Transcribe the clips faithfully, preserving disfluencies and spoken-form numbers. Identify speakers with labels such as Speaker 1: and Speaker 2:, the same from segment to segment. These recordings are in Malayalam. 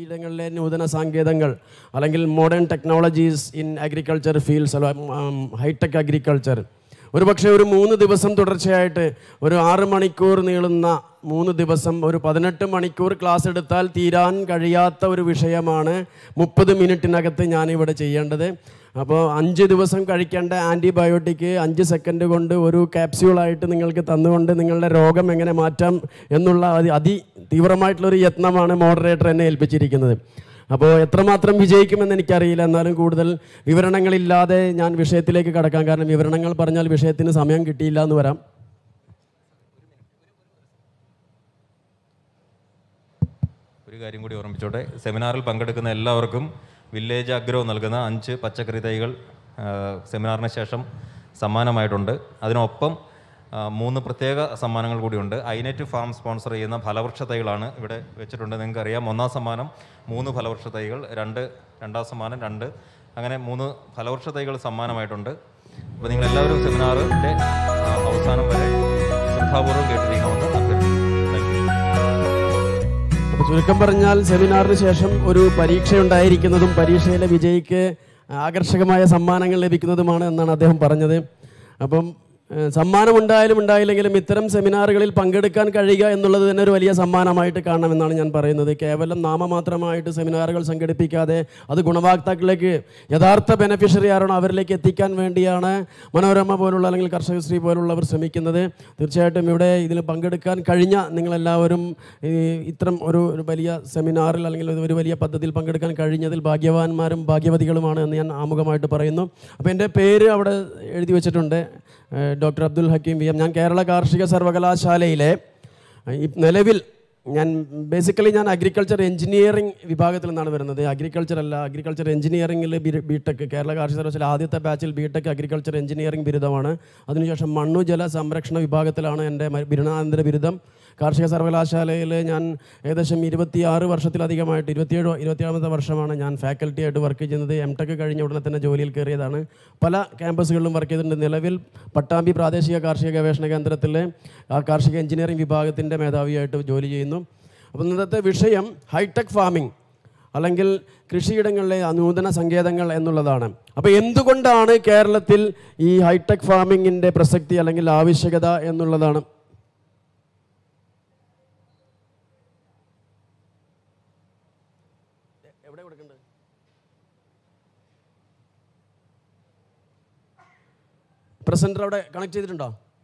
Speaker 1: കൃഷിയിടങ്ങളിലെ നൂതന സാങ്കേതങ്ങൾ അല്ലെങ്കിൽ modern technologies in agriculture fields, hi tech agriculture. ഒരു പക്ഷേ ഒരു മൂന്ന് ദിവസം തുടർച്ചയായിട്ട് ഒരു ആറ് മണിക്കൂർ നീളുന്ന മൂന്ന് ദിവസം ഒരു പതിനെട്ട് മണിക്കൂർ ക്ലാസ് എടുത്താൽ തീരാൻ കഴിയാത്ത ഒരു വിഷയമാണ് മുപ്പത് മിനിറ്റിനകത്ത് ഞാനിവിടെ ചെയ്യേണ്ടത്. അപ്പോൾ അഞ്ച് ദിവസം കഴിക്കേണ്ട ആൻറ്റിബയോട്ടിക് അഞ്ച് സെക്കൻഡ് കൊണ്ട് ഒരു ക്യാപ്സ്യൂളായിട്ട് നിങ്ങൾക്ക് തന്നുകൊണ്ട് നിങ്ങളുടെ രോഗം എങ്ങനെ മാറ്റാം എന്നുള്ള അതി അതി തീവ്രമായിട്ടുള്ളൊരു യത്നമാണ് മോഡറേറ്റർ എന്നെ ഏൽപ്പിച്ചിരിക്കുന്നത്. അപ്പോൾ എത്രമാത്രം വിജയിക്കുമെന്ന് എനിക്കറിയില്ല. എന്നാലും കൂടുതൽ വിവരണങ്ങളില്ലാതെ ഞാൻ വിഷയത്തിലേക്ക് കടക്കാം. കാരണം വിവരണങ്ങൾ പറഞ്ഞാൽ വിഷയത്തിന് സമയം കിട്ടിയില്ല എന്ന് വരാം.
Speaker 2: ഒരു കാര്യം കൂടി ഓർമ്മിച്ചോട്ടെ, സെമിനാറിൽ പങ്കെടുക്കുന്ന എല്ലാവർക്കും വില്ലേജ് അഗ്രോ നൽകുന്ന അഞ്ച് പച്ചക്കറി തൈകൾ സെമിനാറിന് ശേഷം സമ്മാനമായിട്ടുണ്ട്. അതിനൊപ്പം മൂന്ന് പ്രത്യേക സമ്മാനങ്ങൾ കൂടിയുണ്ട്. ഐനെറ്റ് ഫാം സ്പോൺസർ ചെയ്യുന്ന ഫലവൃക്ഷ തൈകളാണ് ഇവിടെ വെച്ചിട്ടുണ്ട്. നിങ്ങൾക്കറിയാം, ഒന്നാം സമ്മാനം മൂന്ന് ഫലവൃക്ഷ തൈകൾ, രണ്ട് രണ്ടാം സമ്മാനം രണ്ട്, അങ്ങനെ മൂന്ന് ഫലവൃക്ഷ തൈകൾ സമ്മാനമായിട്ടുണ്ട്. അപ്പോൾ നിങ്ങളെല്ലാവരും സെമിനാറിൻ്റെ അവസാനം വരെ ശ്രദ്ധാപൂർവ്വം കേട്ടിരിക്കണമെന്ന് അഭ്യർത്ഥിക്കുന്നു.
Speaker 1: അപ്പോൾ ചുരുക്കം പറഞ്ഞാൽ സെമിനാറിന് ശേഷം ഒരു പരീക്ഷയുണ്ടായിരിക്കുന്നതും പരീക്ഷയിലെ വിജയിക്ക് ആകർഷകമായ സമ്മാനങ്ങൾ ലഭിക്കുന്നതുമാണ് എന്നാണ് അദ്ദേഹം പറഞ്ഞത്. അപ്പം സമ്മാനം ഉണ്ടായാലും ഉണ്ടായില്ലെങ്കിലും ഇത്തരം സെമിനാറുകളിൽ പങ്കെടുക്കാൻ കഴിയുക എന്നുള്ളത് തന്നെ ഒരു വലിയ സമ്മാനമായിട്ട് കാണണമെന്നാണ് ഞാൻ പറയുന്നത്. കേവലം നാമമാത്രമായിട്ട് സെമിനാറുകൾ സംഘടിപ്പിക്കാതെ അത് ഗുണഭോക്താക്കളിലേക്ക് യഥാർത്ഥ ബെനഫിഷ്യറി ആരാണോ അവരിലേക്ക് എത്തിക്കാൻ വേണ്ടിയാണ് മനോരമ പോലുള്ള അല്ലെങ്കിൽ കർഷകശ്രീ പോലുള്ളവർ ശ്രമിക്കുന്നത്. തീർച്ചയായിട്ടും ഇവിടെ ഇതിൽ പങ്കെടുക്കാൻ കഴിഞ്ഞ നിങ്ങളെല്ലാവരും ഇത്തരം ഒരു വലിയ സെമിനാറിൽ അല്ലെങ്കിൽ ഒരു വലിയ പദ്ധതിയിൽ പങ്കെടുക്കാൻ കഴിഞ്ഞതിൽ ഭാഗ്യവാന്മാരും ഭാഗ്യവതികളുമാണ് എന്ന് ഞാൻ ആമുഖമായിട്ട് പറയുന്നു. അപ്പോൾ എൻ്റെ പേര് അവിടെ എഴുതി വെച്ചിട്ടുണ്ട്, doctor Abdul Hakeem V M. ഞാൻ കേരള കാർഷിക സർവകലാശാലയിലെ നിലവിൽ ഞാൻ ബേസിക്കലി ഞാൻ അഗ്രികൾച്ചർ എഞ്ചിനീയറിംഗ് വിഭാഗത്തിൽ നിന്നാണ് വരുന്നത്. അഗ്രികൾച്ചർ അല്ല, അഗ്രികൾച്ചർ എഞ്ചിനീയറിംഗിൽ ബി ടെക് കേരള കാർഷിക സർവകലാശാല ആദ്യത്തെ ബാച്ചിൽ ബി ടെക് അഗ്രികൾച്ചർ എഞ്ചിനീയറിംഗ് ബിരുദമാണ്. അതിനുശേഷം മണ്ണു ജല സംരക്ഷണ വിഭാഗത്തിലാണ് എൻ്റെ ബിരുദാനന്തര ബിരുദം. കാർഷിക സർവകലാശാലയിൽ ഞാൻ ഏകദേശം ഇരുപത്തിയാറ് വർഷത്തിലധികമായിട്ട് ഇരുപത്തിയേഴ് ഇരുപത്തിയേഴാമത്തെ വർഷമാണ് ഞാൻ ഫാക്കൽറ്റി ആയിട്ട് വർക്ക് ചെയ്യുന്നത്. എം ടെക് കഴിഞ്ഞ ഉടനെ തന്നെ ജോലിയിൽ കയറിയതാണ്. പല ക്യാമ്പസുകളിലും വർക്ക് ചെയ്തിട്ടുണ്ട്. നിലവിൽ പട്ടാമ്പി പ്രാദേശിക കാർഷിക ഗവേഷണ കേന്ദ്രത്തിൽ കാർഷിക എഞ്ചിനീയറിംഗ് വിഭാഗത്തിൻ്റെ മേധാവിയായിട്ട് ജോലി ചെയ്യുന്നു. അപ്പോൾ ഇന്നത്തെ വിഷയം ഹൈടെക് ഫാമിംഗ് അല്ലെങ്കിൽ കൃഷിയിടങ്ങളിലെ നൂതന സങ്കേതങ്ങൾ എന്നുള്ളതാണ്. അപ്പോൾ എന്തുകൊണ്ടാണ് കേരളത്തിൽ ഈ ഹൈടെക് ഫാമിങ്ങിൻ്റെ പ്രസക്തി അല്ലെങ്കിൽ ആവശ്യകത എന്നുള്ളതാണ്. പ്രസൻറ്റർ അവിടെ കണക്ട് ചെയ്തിട്ടുണ്ടോ?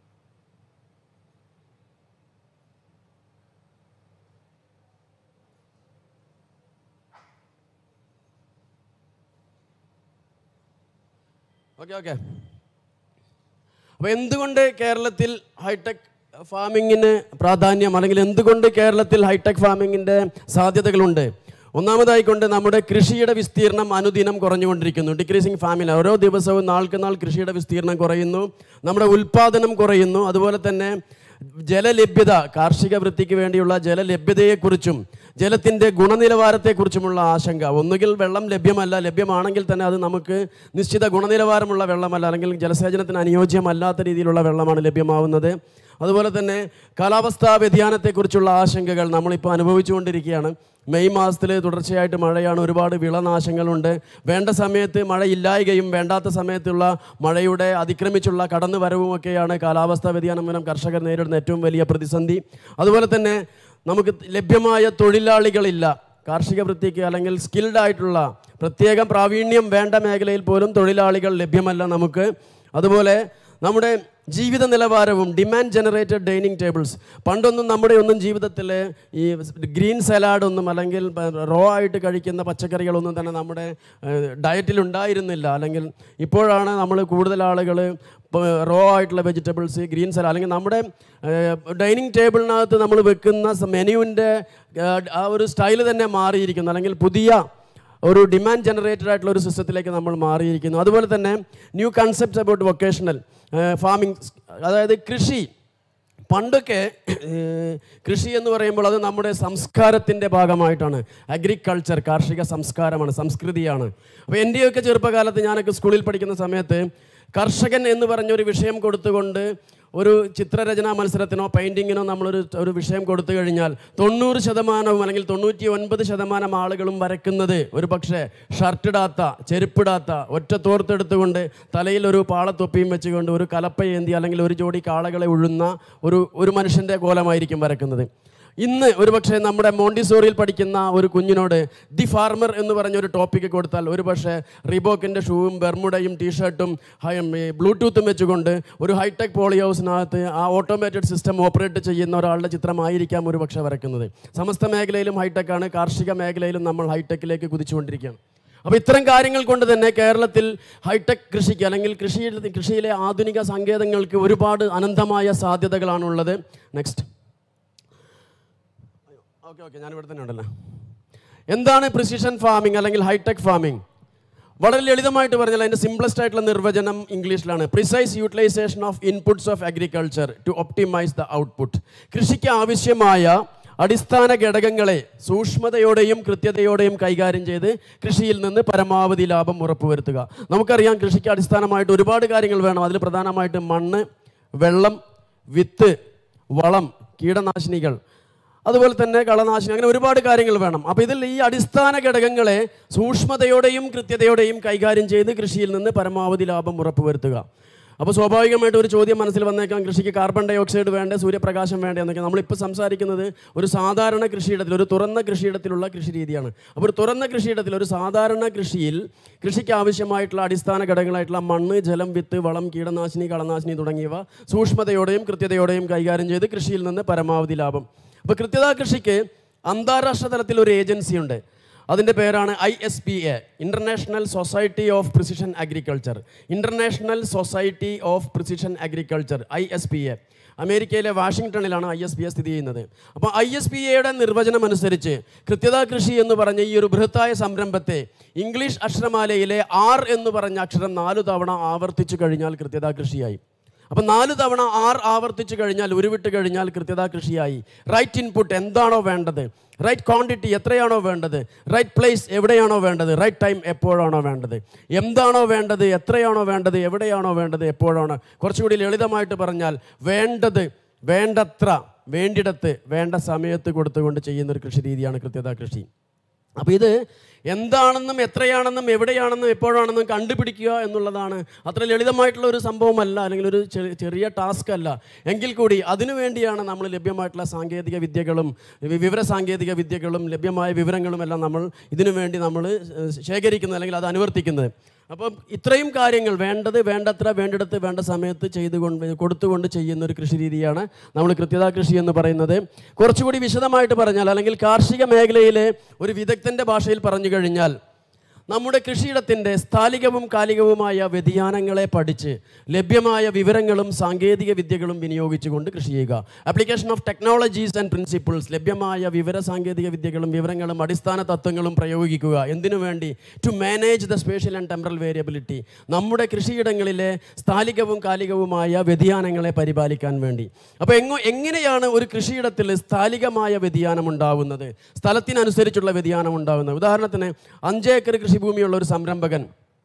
Speaker 1: ഓക്കെ ഓക്കെ അപ്പോൾ എന്തുകൊണ്ട് കേരളത്തിൽ ഹൈടെക് ഫാമിങ്ങിന് പ്രാധാന്യം അല്ലെങ്കിൽ എന്തുകൊണ്ട് കേരളത്തിൽ ഹൈടെക് ഫാമിങ്ങിൻ്റെ സാധ്യതകളുണ്ട്? ഒന്നാമതായിക്കൊണ്ട് നമ്മുടെ കൃഷിയുടെ വിസ്തീർണം അനുദിനം കുറഞ്ഞുകൊണ്ടിരിക്കുന്നു. ഡിക്രീസിങ് ഫാമിൽ ഓരോ ദിവസവും നാൾക്ക് നാൾ കൃഷിയുടെ വിസ്തീർണം കുറയുന്നു, നമ്മുടെ ഉൽപ്പാദനം കുറയുന്നു. അതുപോലെ തന്നെ ജലലഭ്യത, കാർഷിക വൃത്തിക്ക് വേണ്ടിയുള്ള ജലലഭ്യതയെക്കുറിച്ചും ജലത്തിൻ്റെ ഗുണനിലവാരത്തെക്കുറിച്ചുമുള്ള ആശങ്ക. ഒന്നുകിൽ വെള്ളം ലഭ്യമല്ല, ലഭ്യമാണെങ്കിൽ തന്നെ അത് നമുക്ക് നിശ്ചിത ഗുണനിലവാരമുള്ള വെള്ളമല്ല അല്ലെങ്കിൽ ജലസേചനത്തിന് അനുയോജ്യമല്ലാത്ത രീതിയിലുള്ള വെള്ളമാണ് ലഭ്യമാവുന്നത്. അതുപോലെ തന്നെ കാലാവസ്ഥാ വ്യതിയാനത്തെക്കുറിച്ചുള്ള ആശങ്കകൾ നമ്മളിപ്പോൾ അനുഭവിച്ചുകൊണ്ടിരിക്കുകയാണ്. മെയ് മാസത്തിൽ തുടർച്ചയായിട്ട് മഴയാണ്, ഒരുപാട് വിളനാശങ്ങളുണ്ട്. വേണ്ട സമയത്ത് മഴയില്ലായ്കയും വേണ്ടാത്ത സമയത്തുള്ള മഴയുടെ അതിക്രമിച്ചുള്ള കടന്നു വരവുമൊക്കെയാണ് കാലാവസ്ഥാ വ്യതിയാനം മൂലം കർഷകർ നേരിടുന്ന ഏറ്റവും വലിയ പ്രതിസന്ധി. അതുപോലെ തന്നെ നമുക്ക് ലഭ്യമായ തൊഴിലാളികളില്ല കാർഷിക വൃത്തിക്ക് അല്ലെങ്കിൽ സ്കിൽഡ് ആയിട്ടുള്ള പ്രത്യേകം പ്രാവീണ്യം വേണ്ട മേഖലയിൽ പോലും തൊഴിലാളികൾ ലഭ്യമല്ല നമുക്ക്. അതുപോലെ നമ്മുടെ ജീവിത നിലവാരവും ഡിമാൻഡ് ജനറേറ്റഡ് ഡൈനിങ് ടേബിൾസ്. പണ്ടൊന്നും നമ്മുടെ ഒന്നും ജീവിതത്തിൽ ഈ ഗ്രീൻ സലാഡൊന്നും അല്ലെങ്കിൽ റോ ആയിട്ട് കഴിക്കുന്ന പച്ചക്കറികളൊന്നും തന്നെ നമ്മുടെ ഡയറ്റിൽ ഉണ്ടായിരുന്നില്ല. അല്ലെങ്കിൽ ഇപ്പോഴാണ് നമ്മൾ കൂടുതൽ ആളുകൾ റോ ആയിട്ടുള്ള വെജിറ്റബിൾസ്, ഗ്രീൻ സലാഡ് അല്ലെങ്കിൽ നമ്മുടെ ഡൈനിങ് ടേബിളിനകത്ത് നമ്മൾ വെക്കുന്ന മെനുവിൻ്റെ ആ ഒരു സ്റ്റൈൽ തന്നെ മാറിയിരിക്കുന്നു. അല്ലെങ്കിൽ പുതിയ ഒരു ഡിമാൻഡ് ജനറേറ്റഡ് ആയിട്ടുള്ള ഒരു സിസ്റ്റത്തിലേക്ക് നമ്മൾ മാറിയിരിക്കുന്നു. അതുപോലെ തന്നെ new concepts about vocational farming, അതായത് കൃഷി. പണ്ടൊക്കെ കൃഷി എന്ന് പറയുമ്പോൾ അത് നമ്മുടെ സംസ്കാരത്തിൻ്റെ ഭാഗമായിട്ടാണ്. അഗ്രികൾച്ചർ കാർഷിക സംസ്കാരമാണ്, സംസ്കൃതിയാണ്. അപ്പോൾ എൻ്റെയൊക്കെ ചെറുപ്പകാലത്ത് ഞാനൊക്കെ സ്കൂളിൽ പഠിക്കുന്ന സമയത്ത് കർഷകൻ എന്ന് പറഞ്ഞൊരു വിഷയം കൊടുത്തുകൊണ്ട് ഒരു ചിത്രരചനാ മത്സരത്തിനോ പെയിൻറ്റിങ്ങിനോ നമ്മളൊരു ഒരു വിഷയം കൊടുത്തു കഴിഞ്ഞാൽ തൊണ്ണൂറ് ശതമാനവും അല്ലെങ്കിൽ തൊണ്ണൂറ്റി ഒൻപത് ശതമാനം ആളുകളും വരയ്ക്കുന്നത് ഒരു പക്ഷേ ഷർട്ടിടാത്ത, ചെരുപ്പിടാത്ത, ഒറ്റ തോർത്തെടുത്തുകൊണ്ട് തലയിൽ ഒരു പാളത്തൊപ്പിയും വെച്ചുകൊണ്ട് ഒരു കലപ്പയേന്തി അല്ലെങ്കിൽ ഒരു ജോഡി കാളകളെ ഉഴുന്ന ഒരു ഒരു മനുഷ്യൻ്റെ കോലമായിരിക്കും വരയ്ക്കുന്നത്. ഇന്ന് ഒരുപക്ഷെ നമ്മുടെ മോണ്ടിസോറിയിൽ പഠിക്കുന്ന ഒരു കുഞ്ഞിനോട് ദി ഫാർമർ എന്ന് പറഞ്ഞൊരു ടോപ്പിക്ക് കൊടുത്താൽ ഒരു പക്ഷേ റീബോക്കിൻ്റെ ഷൂവും ബെർമുഡയും ടീഷർട്ടും ബ്ലൂടൂത്തും വെച്ചുകൊണ്ട് ഒരു ഹൈടെക് പോളി ഹൗസിനകത്ത് ആ ഓട്ടോമേറ്റഡ് സിസ്റ്റം ഓപ്പറേറ്റ് ചെയ്യുന്ന ഒരാളുടെ ചിത്രമായിരിക്കാം ഒരു പക്ഷേ വരയ്ക്കുന്നത്. സമസ്ത മേഖലയിലും ഹൈടെക്കാണ്, കാർഷിക മേഖലയിലും നമ്മൾ ഹൈടെക്കിലേക്ക് കുതിച്ചുകൊണ്ടിരിക്കുകയാണ്. അപ്പോൾ ഇത്തരം കാര്യങ്ങൾ കൊണ്ട് തന്നെ കേരളത്തിൽ ഹൈടെക് കൃഷിക്ക് അല്ലെങ്കിൽ കൃഷി കൃഷിയിലെ ആധുനിക സങ്കേതങ്ങൾക്ക് ഒരുപാട് അനന്തമായ സാധ്യതകളാണുള്ളത്. നെക്സ്റ്റ്. ഓക്കെ ഓക്കെ ഞാനിവിടെ തന്നെ ഉണ്ടല്ലോ. എന്താണ് പ്രിസിഷൻ ഫാമിംഗ് അല്ലെങ്കിൽ ഹൈടെക് ഫാമിംഗ്? വളരെ ലളിതമായിട്ട് പറഞ്ഞാൽ അതിൻ്റെ സിംപ്ലസ്റ്റ് ആയിട്ടുള്ള നിർവചനം ഇംഗ്ലീഷിലാണ്. Precise utilization of inputs of agriculture to optimize the output. കൃഷിക്ക് ആവശ്യമായ അടിസ്ഥാന ഘടകങ്ങളെ സൂക്ഷ്മതയോടെയും കൃത്യതയോടെയും കൈകാര്യം ചെയ്ത് കൃഷിയിൽ നിന്ന് പരമാവധി ലാഭം ഉറപ്പുവരുത്തുക. നമുക്കറിയാം കൃഷിക്ക് അടിസ്ഥാനമായിട്ട് ഒരുപാട് കാര്യങ്ങൾ വേണം. അതിൽ പ്രധാനമായിട്ട് മണ്ണ്, വെള്ളം, വിത്ത്, വളം, കീടനാശിനികൾ, അതുപോലെ തന്നെ കളനാശിനി, അങ്ങനെ ഒരുപാട് കാര്യങ്ങൾ വേണം. അപ്പോൾ ഇതിൽ ഈ അടിസ്ഥാന ഘടകങ്ങളെ സൂക്ഷ്മതയോടെയും കൃത്യതയോടെയും കൈകാര്യം ചെയ്ത് കൃഷിയിൽ നിന്ന് പരമാവധി ലാഭം ഉറപ്പുവരുത്തുക. അപ്പോൾ സ്വാഭാവികമായിട്ട് ഒരു ചോദ്യം മനസ്സിൽ വന്നേക്കാം, കൃഷിക്ക് കാർബൺ ഡൈ ഓക്സൈഡ് വേണ്ടേ, സൂര്യപ്രകാശം വേണ്ടേ എന്നൊക്കെ. നമ്മളിപ്പോൾ സംസാരിക്കുന്നത് ഒരു സാധാരണ കൃഷിയിടത്തിൽ, ഒരു തുറന്ന കൃഷിയിടത്തിലുള്ള കൃഷി രീതിയാണ്. അപ്പോൾ ഒരു തുറന്ന കൃഷിയിടത്തിൽ, ഒരു സാധാരണ കൃഷിയിൽ കൃഷിക്ക് ആവശ്യമായിട്ടുള്ള അടിസ്ഥാന ഘടകങ്ങളായിട്ടുള്ള മണ്ണ്, ജലം, വിത്ത്, വളം, കീടനാശിനി, കളനാശിനി തുടങ്ങിയവ സൂക്ഷ്മതയോടെയും കൃത്യതയോടെയും കൈകാര്യം ചെയ്ത് കൃഷിയിൽ നിന്ന് പരമാവധി ലാഭം. അപ്പോൾ കൃത്യതാ കൃഷിക്ക് അന്താരാഷ്ട്ര തലത്തിൽ ഒരു ഏജൻസി ഉണ്ട്. അതിൻ്റെ പേരാണ് I S P A, international society of precision agriculture. International society of precision agriculture, I S P A. അമേരിക്കയിലെ വാഷിങ്ടണിലാണ് ഐ എസ് പി എ സ്ഥിതി ചെയ്യുന്നത്. അപ്പോൾ ഐ എസ് പി എയുടെ നിർവചനം അനുസരിച്ച് കൃത്യതാ കൃഷി എന്ന് പറഞ്ഞ ഈ ഒരു ബൃഹത്തായ സംരംഭത്തെ ഇംഗ്ലീഷ് അക്ഷരമാലയിലെ ആർ എന്ന് പറഞ്ഞ അക്ഷരം നാലു തവണ ആവർത്തിച്ചു കഴിഞ്ഞാൽ കൃത്യതാ കൃഷിയായി. അപ്പം നാല് തവണ ആർ ആവർത്തിച്ചു കഴിഞ്ഞാൽ, ഉരുവിട്ട് കഴിഞ്ഞാൽ കൃത്യതാ കൃഷിയായി. റൈറ്റ് ഇൻപുട്ട്, എന്താണോ വേണ്ടത്, റൈറ്റ് ക്വാണ്ടിറ്റി, എത്രയാണോ വേണ്ടത്, റൈറ്റ് പ്ലേസ്, എവിടെയാണോ വേണ്ടത്, റൈറ്റ് ടൈം, എപ്പോഴാണോ വേണ്ടത്, എന്താണോ വേണ്ടത്, എത്രയാണോ വേണ്ടത്, എവിടെയാണോ വേണ്ടത്, എപ്പോഴാണ്. കുറച്ചുകൂടി ലളിതമായിട്ട് പറഞ്ഞാൽ വേണ്ടത് വേണ്ടത്ര, വേണ്ടിടത്ത്, വേണ്ട സമയത്ത് കൊടുത്തുകൊണ്ട് ചെയ്യുന്നൊരു കൃഷി രീതിയാണ് കൃത്യതാ കൃഷി. അപ്പോൾ ഇത് എന്താണെന്നും എത്രയാണെന്നും എവിടെയാണെന്നും എപ്പോഴാണെന്നും കണ്ടുപിടിക്കുക എന്നുള്ളതാണ്. അത്ര ലളിതമായിട്ടുള്ള ഒരു സംഭവമല്ല, അല്ലെങ്കിൽ ഒരു ചെറിയ ടാസ്ക് അല്ല. എങ്കിൽ കൂടി അതിനു വേണ്ടിയാണ് നമ്മൾ ലഭ്യമായിട്ടുള്ള സാങ്കേതിക വിദ്യകളും വിവര സാങ്കേതിക വിദ്യകളും ലഭ്യമായ വിവരങ്ങളും എല്ലാം നമ്മൾ ഇതിനു വേണ്ടി നമ്മൾ ശേഖരിക്കുന്നത് അല്ലെങ്കിൽ അത് അനുവർത്തിക്കുന്നത്. അപ്പം ഇത്രയും കാര്യങ്ങൾ വേണ്ടത് വേണ്ടത്ര, വേണ്ടിടത്ത്, വേണ്ട സമയത്ത് ചെയ്തുകൊണ്ട് കൊടുത്തുകൊണ്ട് ചെയ്യുന്ന ഒരു കൃഷി രീതിയാണ് നമ്മൾ കൃത്യതാ കൃഷി എന്ന് പറയുന്നത്. കുറച്ചുകൂടി വിശദമായിട്ട് പറഞ്ഞാൽ, അല്ലെങ്കിൽ കാർഷിക മേഖലയിലെ ഒരു വിദഗ്ധൻ്റെ ഭാഷയിൽ പറഞ്ഞു കഴിഞ്ഞാൽ, നമ്മുടെ കൃഷിയിടത്തിൻ്റെ സ്ഥലികവും കാലികവുമായ വ്യതിയാനങ്ങളെ പഠിച്ച് ലഭ്യമായ വിവരങ്ങളും സാങ്കേതിക വിദ്യകളും വിനിയോഗിച്ചുകൊണ്ട് കൃഷി ചെയ്യുക. Application of technologies and principles, ലഭ്യമായ വിവര സാങ്കേതിക വിദ്യകളും വിവരങ്ങളും അടിസ്ഥാന തത്വങ്ങളും പ്രയോഗിക്കുക. എന്തിനു വേണ്ടി? To manage the spatial and temporal variability, നമ്മുടെ കൃഷിയിടങ്ങളിലെ സ്ഥലികവും കാലികവുമായ വ്യതിയാനങ്ങളെ പരിപാലിക്കാൻ വേണ്ടി. അപ്പോൾ എങ്ങോ എങ്ങനെയാണ് ഒരു കൃഷിയിടത്തിൽ സ്ഥലികമായ വ്യതിയാനം ഉണ്ടാകുന്നത്, സ്ഥലത്തിനനുസരിച്ചുള്ള വ്യതിയാനം ഉണ്ടാകുന്നത്? ഉദാഹരണത്തിന് അഞ്ച് ഏക്കർ കൃഷി ഭൂമിയുള്ള ഒരു സംരംഭകൻ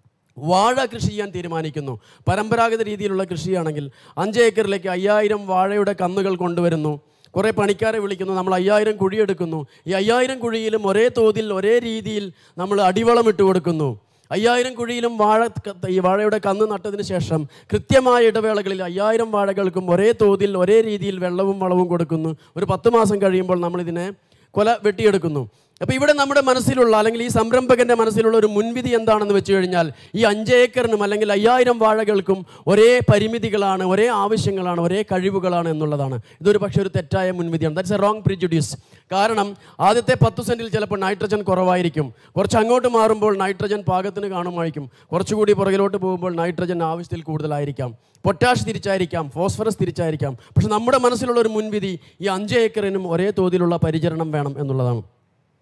Speaker 1: വാഴ കൃഷി ചെയ്യാൻ തീരുമാനിക്കുന്നു. പരമ്പരാഗത രീതിയിലുള്ള കൃഷിയാണെങ്കിൽ അഞ്ച് ഏക്കറിലേക്ക് അയ്യായിരം വാഴയുടെ കന്നുകൾ കൊണ്ടുവരുന്നു. കുറേ പണിക്കാരെ വിളിക്കുന്നു, നമ്മൾ അയ്യായിരം കുഴിയെടുക്കുന്നു. ഈ അയ്യായിരം കുഴിയിലും ഒരേ തോതിൽ ഒരേ രീതിയിൽ നമ്മൾ അടിവളം ഇട്ട് കൊടുക്കുന്നു. അയ്യായിരം കുഴിയിലും വാഴ ഈ വാഴയുടെ കന്ന് നട്ടതിന് ശേഷം കൃത്യമായ ഇടവേളകളിൽ അയ്യായിരം വാഴകൾക്കും ഒരേ തോതിൽ ഒരേ രീതിയിൽ വെള്ളവും വളവും കൊടുക്കുന്നു. ഒരു പത്ത് മാസം കഴിയുമ്പോൾ നമ്മളിതിനെ കൊല വെട്ടിയെടുക്കുന്നു. അപ്പോൾ ഇവിടെ നമ്മുടെ മനസ്സിലുള്ള, അല്ലെങ്കിൽ ഈ സംരംഭകൻ്റെ മനസ്സിലുള്ള ഒരു മുൻവിധി എന്താണെന്ന് വെച്ച് കഴിഞ്ഞാൽ, ഈ അഞ്ച് ഏക്കറിനും അല്ലെങ്കിൽ അയ്യായിരം വാഴകൾക്കും ഒരേ പരിമിതികളാണ്, ഒരേ ആവശ്യങ്ങളാണ്, ഒരേ കഴിവുകളാണ് എന്നുള്ളതാണ്. ഇതൊരു പക്ഷേ ഒരു തെറ്റായ മുൻവിധിയാണ്. That's a wrong prejudice. കാരണം ആദ്യത്തെ പത്ത് സെൻറ്റിൽ ചിലപ്പോൾ നൈട്രജൻ കുറവായിരിക്കും, കുറച്ച് അങ്ങോട്ട് മാറുമ്പോൾ നൈട്രജൻ പാകത്തിന് കാണുമായിരിക്കും, കുറച്ചുകൂടി പുറകിലോട്ട് പോകുമ്പോൾ നൈട്രജൻ ആവശ്യത്തിൽ കൂടുതലായിരിക്കാം, പൊട്ടാഷ് തിരിച്ചായിരിക്കാം, ഫോസ്ഫറസ് തിരിച്ചായിരിക്കാം. പക്ഷെ നമ്മുടെ മനസ്സിലുള്ള ഒരു മുൻവിധി ഈ അഞ്ച് ഏക്കറിനും ഒരേ തോതിലുള്ള പരിചരണം വേണം എന്നുള്ളതാണ്.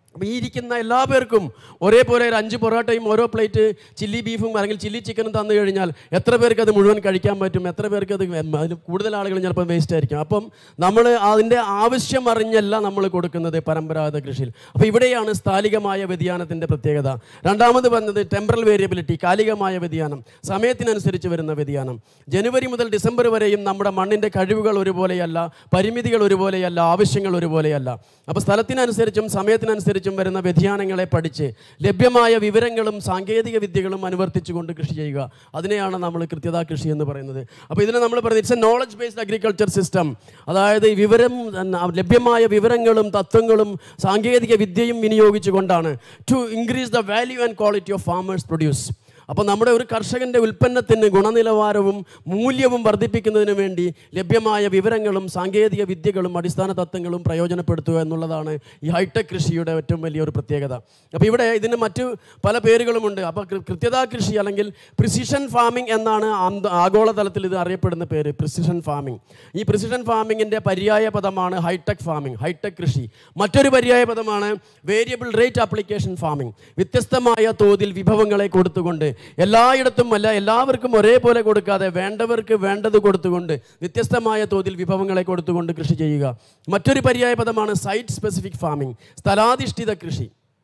Speaker 1: അപ്പോൾ ഈ ഇരിക്കുന്ന എല്ലാ പേർക്കും ഒരേപോലെ ഒരു അഞ്ച് പൊറോട്ടയും ഓരോ പ്ലേറ്റ് ചില്ലി ബീഫും അല്ലെങ്കിൽ ചില്ലി ചിക്കനും തന്നു കഴിഞ്ഞാൽ എത്ര പേർക്ക് അത് മുഴുവൻ കഴിക്കാൻ പറ്റും? എത്ര പേർക്ക് അത് അതിന് കൂടുതൽ ആളുകൾ ചിലപ്പോൾ വേസ്റ്റ് ആയിരിക്കും. അപ്പം നമ്മൾ അതിൻ്റെ ആവശ്യം അറിഞ്ഞല്ല നമ്മൾ കൊടുക്കുന്നത് പരമ്പരാഗത കൃഷിയിൽ. അപ്പോൾ ഇവിടെയാണ് സ്ഥാലികമായ വ്യതിയാനത്തിൻ്റെ പ്രത്യേകത. രണ്ടാമത് പറഞ്ഞത് ടെമ്പറൽ വേരിയബിലിറ്റി, കാലികമായ വ്യതിയാനം, സമയത്തിനനുസരിച്ച് വരുന്ന വ്യതിയാനം. ജനുവരി മുതൽ ഡിസംബർ വരെയും നമ്മുടെ മണ്ണിൻ്റെ കഴിവുകൾ ഒരുപോലെയല്ല, പരിമിതികൾ ഒരുപോലെയല്ല, ആവശ്യങ്ങൾ ഒരുപോലെയല്ല. അപ്പോൾ സ്ഥലത്തിനനുസരിച്ചും സമയത്തിനനുസരിച്ചും വരുന്ന വ്യതിയാനങ്ങളെ പഠിച്ച് ലഭ്യമായ വിവരങ്ങളും സാങ്കേതിക വിദ്യകളും അനുവർത്തിച്ചുകൊണ്ട് കൃഷി ചെയ്യുക. അതിനെയാണ് നമ്മൾ കൃത്യതാ കൃഷി എന്ന് പറയുന്നത്. അപ്പോൾ ഇതിനെ നമ്മൾ പറയുന്നത് it's a knowledge based agriculture system. അതായത് വിവരം, ലഭ്യമായ വിവരങ്ങളും തത്വങ്ങളും സാങ്കേതിക വിദ്യയും വിനിയോഗിച്ചുകൊണ്ടാണ് to increase the value and quality of farmers produce. അപ്പോൾ നമ്മുടെ ഒരു കർഷകൻ്റെ ഉൽപ്പന്നത്തിന് ഗുണനിലവാരവും മൂല്യവും വർദ്ധിപ്പിക്കുന്നതിന് വേണ്ടി ലഭ്യമായ വിവരങ്ങളും സാങ്കേതിക വിദ്യകളും അടിസ്ഥാന തത്വങ്ങളും പ്രയോജനപ്പെടുത്തുക എന്നുള്ളതാണ് ഈ ഹൈടെക് കൃഷിയുടെ ഏറ്റവും വലിയൊരു പ്രത്യേകത. അപ്പോൾ ഇവിടെ ഇതിന് മറ്റു പല പേരുകളുമുണ്ട്. അപ്പോൾ കൃത്യതാ കൃഷി അല്ലെങ്കിൽ പ്രിസിഷൻ ഫാമിംഗ് എന്നാണ് ആഗോളതലത്തിൽ ഇത് അറിയപ്പെടുന്ന പേര്, പ്രിസിഷൻ ഫാമിംഗ്. ഈ പ്രിസിഷൻ ഫാമിങ്ങിൻ്റെ പര്യായ പദമാണ് ഹൈടെക് ഫാമിംഗ്, ഹൈടെക് കൃഷി. മറ്റൊരു പര്യായ പദമാണ് വേരിയബിൾ റേറ്റ് ആപ്ലിക്കേഷൻ ഫാമിംഗ്. വ്യത്യസ്തമായ തോതിൽ വിഭവങ്ങളെ കൊടുത്തുകൊണ്ട് എല്ലായിടത്തും അല്ല എല്ലാവർക്കും ഒരേപോലെ കൊടുക്കാതെ വേണ്ടവർക്ക് വേണ്ടത് കൊടുത്തുകൊണ്ട് വ്യത്യസ്തമായ തോതിൽ വിഭവങ്ങളെ കൊടുത്തുകൊണ്ട് കൃഷി ചെയ്യുക. മറ്റൊരു പര്യായ പദമാണ് സൈറ്റ് സ്പെസിഫിക് ഫാമിംഗ്, സ്ഥലാധിഷ്ഠിത കൃഷി.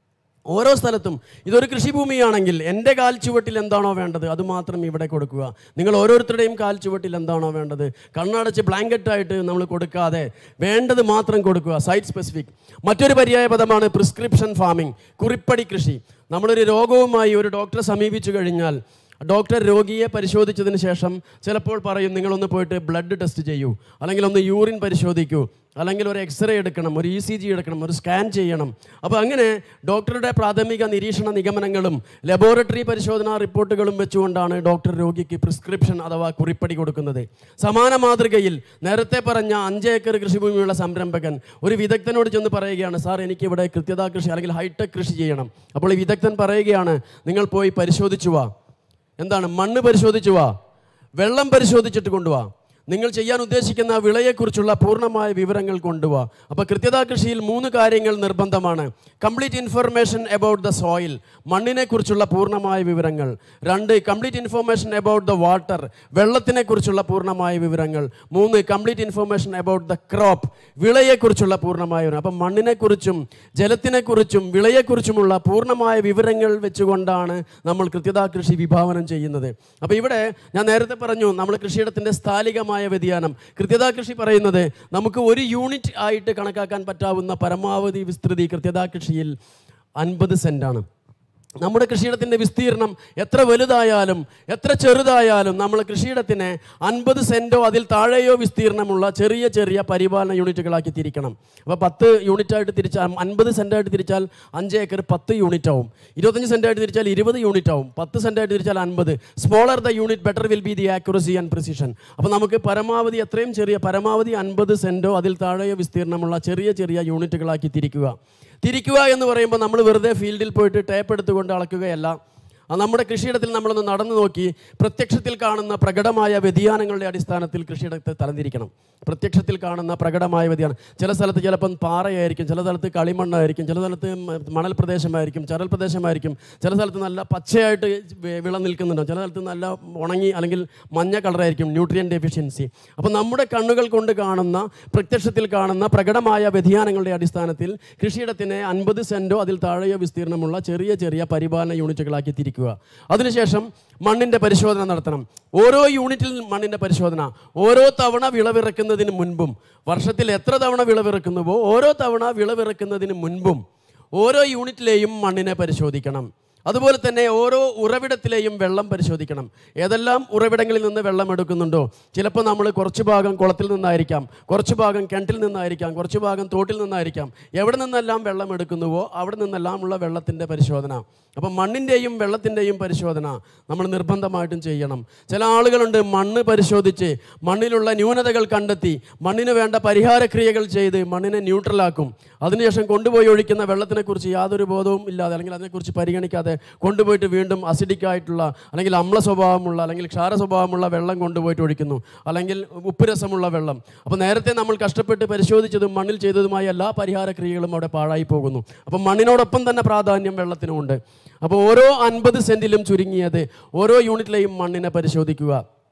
Speaker 1: ഓരോ സ്ഥലത്തും ഇതൊരു കൃഷിഭൂമിയാണെങ്കിൽ എൻ്റെ കാൽ ചുവട്ടിൽ എന്താണോ വേണ്ടത് അതുമാത്രം ഇവിടെ കൊടുക്കുക. നിങ്ങൾ ഓരോരുത്തരുടെയും കാൽ ചുവട്ടിൽ എന്താണോ വേണ്ടത് കണ്ണടച്ച് ബ്ലാങ്കറ്റായിട്ട് നമ്മൾ കൊടുക്കാതെ വേണ്ടത് മാത്രം കൊടുക്കുക, സൈറ്റ് സ്പെസിഫിക്. മറ്റൊരു പര്യായ പദമാണ് പ്രിസ്ക്രിപ്ഷൻ ഫാമിംഗ്, കുറിപ്പടി കൃഷി. നമ്മളൊരു രോഗവുമായി ഒരു ഡോക്ടറെ സമീപിച്ചു കഴിഞ്ഞാൽ ഡോക്ടർ രോഗിയെ പരിശോധിച്ചതിന് ശേഷം ചിലപ്പോൾ പറയും നിങ്ങളൊന്ന് പോയിട്ട് ബ്ലഡ് ടെസ്റ്റ് ചെയ്യൂ, അല്ലെങ്കിൽ ഒന്ന് യൂറിൻ പരിശോധിക്കൂ, അല്ലെങ്കിൽ ഒരു എക്സ്റേ എടുക്കണം, ഒരു ഇ സി ജി എടുക്കണം, ഒരു സ്കാൻ ചെയ്യണം. അപ്പോൾ അങ്ങനെ ഡോക്ടറുടെ പ്രാഥമിക നിരീക്ഷണ നിഗമനങ്ങളും ലബോറട്ടറി പരിശോധനാ റിപ്പോർട്ടുകളും വെച്ചുകൊണ്ടാണ് ഡോക്ടർ രോഗിക്ക് പ്രിസ്ക്രിപ്ഷൻ അഥവാ കുറിപ്പടി കൊടുക്കുന്നത്. സമാന മാതൃകയിൽ നേരത്തെ പറഞ്ഞ അഞ്ച് ഏക്കർ കൃഷിഭൂമിയുള്ള സംരംഭകൻ ഒരു വിദഗ്ധനോട് ചെന്ന് പറയുകയാണ്, സാർ എനിക്കിവിടെ കൃത്യതാ കൃഷി അല്ലെങ്കിൽ ഹൈടെക് കൃഷി ചെയ്യണം. അപ്പോൾ ഈ വിദഗ്ധൻ പറയുകയാണ്, നിങ്ങൾ പോയി പരിശോധിച്ചു വാ. എന്താണ്? മണ്ണ് പരിശോധിച്ചു വാ, വെള്ളം പരിശോധിച്ചിട്ട് കൊണ്ടുവാ, നിങ്ങൾ ചെയ്യാൻ ഉദ്ദേശിക്കുന്ന വിളയെക്കുറിച്ചുള്ള പൂർണ്ണമായ വിവരങ്ങൾ കൊണ്ടുപോവാ. അപ്പോൾ കൃത്യതാ കൃഷിയിൽ മൂന്ന് കാര്യങ്ങൾ നിർബന്ധമാണ്. Complete information about the soil, മണ്ണിനെക്കുറിച്ചുള്ള പൂർണ്ണമായ വിവരങ്ങൾ. രണ്ട്, complete information about the water, വെള്ളത്തിനെക്കുറിച്ചുള്ള പൂർണ്ണമായ വിവരങ്ങൾ. മൂന്ന്, complete information about the crop, വിളയെക്കുറിച്ചുള്ള പൂർണ്ണമായ വിവരം. അപ്പം മണ്ണിനെക്കുറിച്ചും ജലത്തിനെക്കുറിച്ചും വിളയെക്കുറിച്ചുമുള്ള പൂർണ്ണമായ വിവരങ്ങൾ വെച്ചുകൊണ്ടാണ് നമ്മൾ കൃത്യതാ കൃഷി വിഭാവനം ചെയ്യുന്നത്. അപ്പോൾ ഇവിടെ ഞാൻ നേരത്തെ പറഞ്ഞു നമ്മൾ കൃഷിയിടത്തിൻ്റെ സ്ഥാലികമായ വ്യതിയാനം. കൃത്യതാ കൃഷി പറയുന്നത് നമുക്ക് ഒരു യൂണിറ്റ് ആയിട്ട് കണക്കാക്കാൻ പറ്റാവുന്ന പരമാവധി വിസ്തൃതി കൃത്യതാ കൃഷിയിൽ അൻപത് സെൻറ്റാണ്. നമ്മുടെ കൃഷിയിടത്തിൻ്റെ വിസ്തീർണം എത്ര വലുതായാലും എത്ര ചെറുതായാലും നമ്മൾ കൃഷിയിടത്തിനെ അൻപത് സെൻറ്റോ അതിൽ താഴെയോ വിസ്തീർണമുള്ള ചെറിയ ചെറിയ പരിപാലന യൂണിറ്റുകളാക്കി തിരിക്കണം. അപ്പോൾ പത്ത് യൂണിറ്റായിട്ട് തിരിച്ചാൽ അൻപത് സെൻറ്റായിട്ട് തിരിച്ചാൽ അഞ്ച് ഏക്കർ പത്ത് യൂണിറ്റ് ആവും. ഇരുപത്തഞ്ച് സെൻറ്റായിട്ട് തിരിച്ചാൽ ഇരുപത് യൂണിറ്റ് ആവും. പത്ത് സെൻറ്റായിട്ട് തിരിച്ചാൽ അൻപത്. Smaller the unit better will be the accuracy and precision. അപ്പോൾ നമുക്ക് പരമാവധി എത്രയും ചെറിയ പരമാവധി അൻപത് സെൻറ്റോ അതിൽ താഴെയോ വിസ്തീർണമുള്ള ചെറിയ ചെറിയ യൂണിറ്റുകളാക്കി തിരിക്കുക. തിരിക്കുക എന്ന് പറയുമ്പോൾ നമ്മൾ വെറുതെ ഫീൽഡിൽ പോയിട്ട് ടേപ്പ് എടുത്തുകൊണ്ട് അളക്കുകയല്ല. നമ്മുടെ കൃഷിയിടത്തിൽ നമ്മളൊന്ന് നടന്നു നോക്കി പ്രത്യക്ഷത്തിൽ കാണുന്ന പ്രകടമായ വ്യതിയാനങ്ങളുടെ അടിസ്ഥാനത്തിൽ കൃഷിയിടത്തെ തരംതിരിക്കണം. പ്രത്യക്ഷത്തിൽ കാണുന്ന പ്രകടമായ വ്യതിയാനം, ചില സ്ഥലത്ത് ചിലപ്പം പാറയായിരിക്കും, ചില സ്ഥലത്ത് കളിമണ്ണായിരിക്കും, ചില സ്ഥലത്ത് മണൽ പ്രദേശമായിരിക്കും, ചരൽ പ്രദേശമായിരിക്കും, ചില സ്ഥലത്ത് നല്ല പച്ചയായിട്ട് വിള നിൽക്കുന്നുണ്ടാവും, ചില സ്ഥലത്ത് നല്ല ഉണങ്ങി അല്ലെങ്കിൽ മഞ്ഞ കളറായിരിക്കും, ന്യൂട്രിയൻ ഡെഫിഷ്യൻസി. അപ്പോൾ നമ്മുടെ കണ്ണുകൾ കൊണ്ട് കാണുന്ന പ്രത്യക്ഷത്തിൽ കാണുന്ന പ്രകടമായ വ്യതിയാനങ്ങളുടെ അടിസ്ഥാനത്തിൽ കൃഷിയിടത്തിനെ അൻപത് സെൻറ്റോ അതിൽ താഴെയോ വിസ്തീർണമുള്ള ചെറിയ ചെറിയ പരിപാലന യൂണിറ്റുകളാക്കി തിരിക്കുക. അതിനുശേഷം മണ്ണിൻ്റെ പരിശോധന നടത്തണം. ഓരോ യൂണിറ്റിൽ മണ്ണിൻ്റെ പരിശോധന ഓരോ തവണ വിളവിറക്കുന്നതിന് മുൻപും, വർഷത്തിൽ എത്ര തവണ വിളവിറക്കുന്നുവോ ഓരോ തവണ വിളവിറക്കുന്നതിന് മുൻപും ഓരോ യൂണിറ്റിലെയും മണ്ണിനെ പരിശോധിക്കണം. അതുപോലെ തന്നെ ഓരോ ഉറവിടത്തിലെയും വെള്ളം പരിശോധിക്കണം. ഏതെല്ലാം ഉറവിടങ്ങളിൽ നിന്ന് വെള്ളം എടുക്കുന്നുണ്ടോ, ചിലപ്പോൾ നമ്മൾ കുറച്ച് ഭാഗം കുളത്തിൽ നിന്നായിരിക്കാം, കുറച്ച് ഭാഗം കിണറ്റിൽ നിന്നായിരിക്കാം, കുറച്ച് ഭാഗം തോട്ടിൽ നിന്നായിരിക്കാം. എവിടെ നിന്നെല്ലാം വെള്ളം എടുക്കുന്നുവോ അവിടെ നിന്നെല്ലാം ഉള്ള വെള്ളത്തിൻ്റെ പരിശോധന. അപ്പം മണ്ണിൻ്റെയും വെള്ളത്തിൻ്റെയും പരിശോധന നമ്മൾ നിർബന്ധമായിട്ടും ചെയ്യണം. ചില ആളുകളുണ്ട് മണ്ണ് പരിശോധിച്ച് മണ്ണിലുള്ള ന്യൂനതകൾ കണ്ടെത്തി മണ്ണിന് വേണ്ട പരിഹാരക്രിയകൾ ചെയ്ത് മണ്ണിനെ ന്യൂട്രലാക്കും. അതിനുശേഷം കൊണ്ടുപോയി ഒഴിക്കുന്ന വെള്ളത്തിനെക്കുറിച്ച് യാതൊരു ബോധവും ഇല്ലാതെ അല്ലെങ്കിൽ അതിനെക്കുറിച്ച് പരിഗണിക്കാതെ കൊണ്ടുപോയിട്ട് വീണ്ടും അസിഡിക് ആയിട്ടുള്ള അല്ലെങ്കിൽ അമ്ല സ്വഭാവമുള്ള അല്ലെങ്കിൽ ക്ഷാര സ്വഭാവമുള്ള വെള്ളം കൊണ്ടുപോയിട്ട് ഒഴിക്കുന്നു, അല്ലെങ്കിൽ ഉപ്പ് രസമുള്ള വെള്ളം. അപ്പോൾ നേരത്തെ നമ്മൾ കഷ്ടപ്പെട്ട് പരിശോധിച്ചതും മണ്ണിൽ ചെയ്തതുമായ എല്ലാ പരിഹാര ക്രിയകളും അവിടെ പാഴായി പോകുന്നു. അപ്പം മണ്ണിനോടൊപ്പം തന്നെ പ്രാധാന്യം വെള്ളത്തിനുമുണ്ട്. അപ്പോൾ ഓരോ അൻപത് സെൻറ്റിലും ചുരുങ്ങിയത് ഓരോ യൂണിറ്റിലെയും മണ്ണിനെ പരിശോധിക്കുക,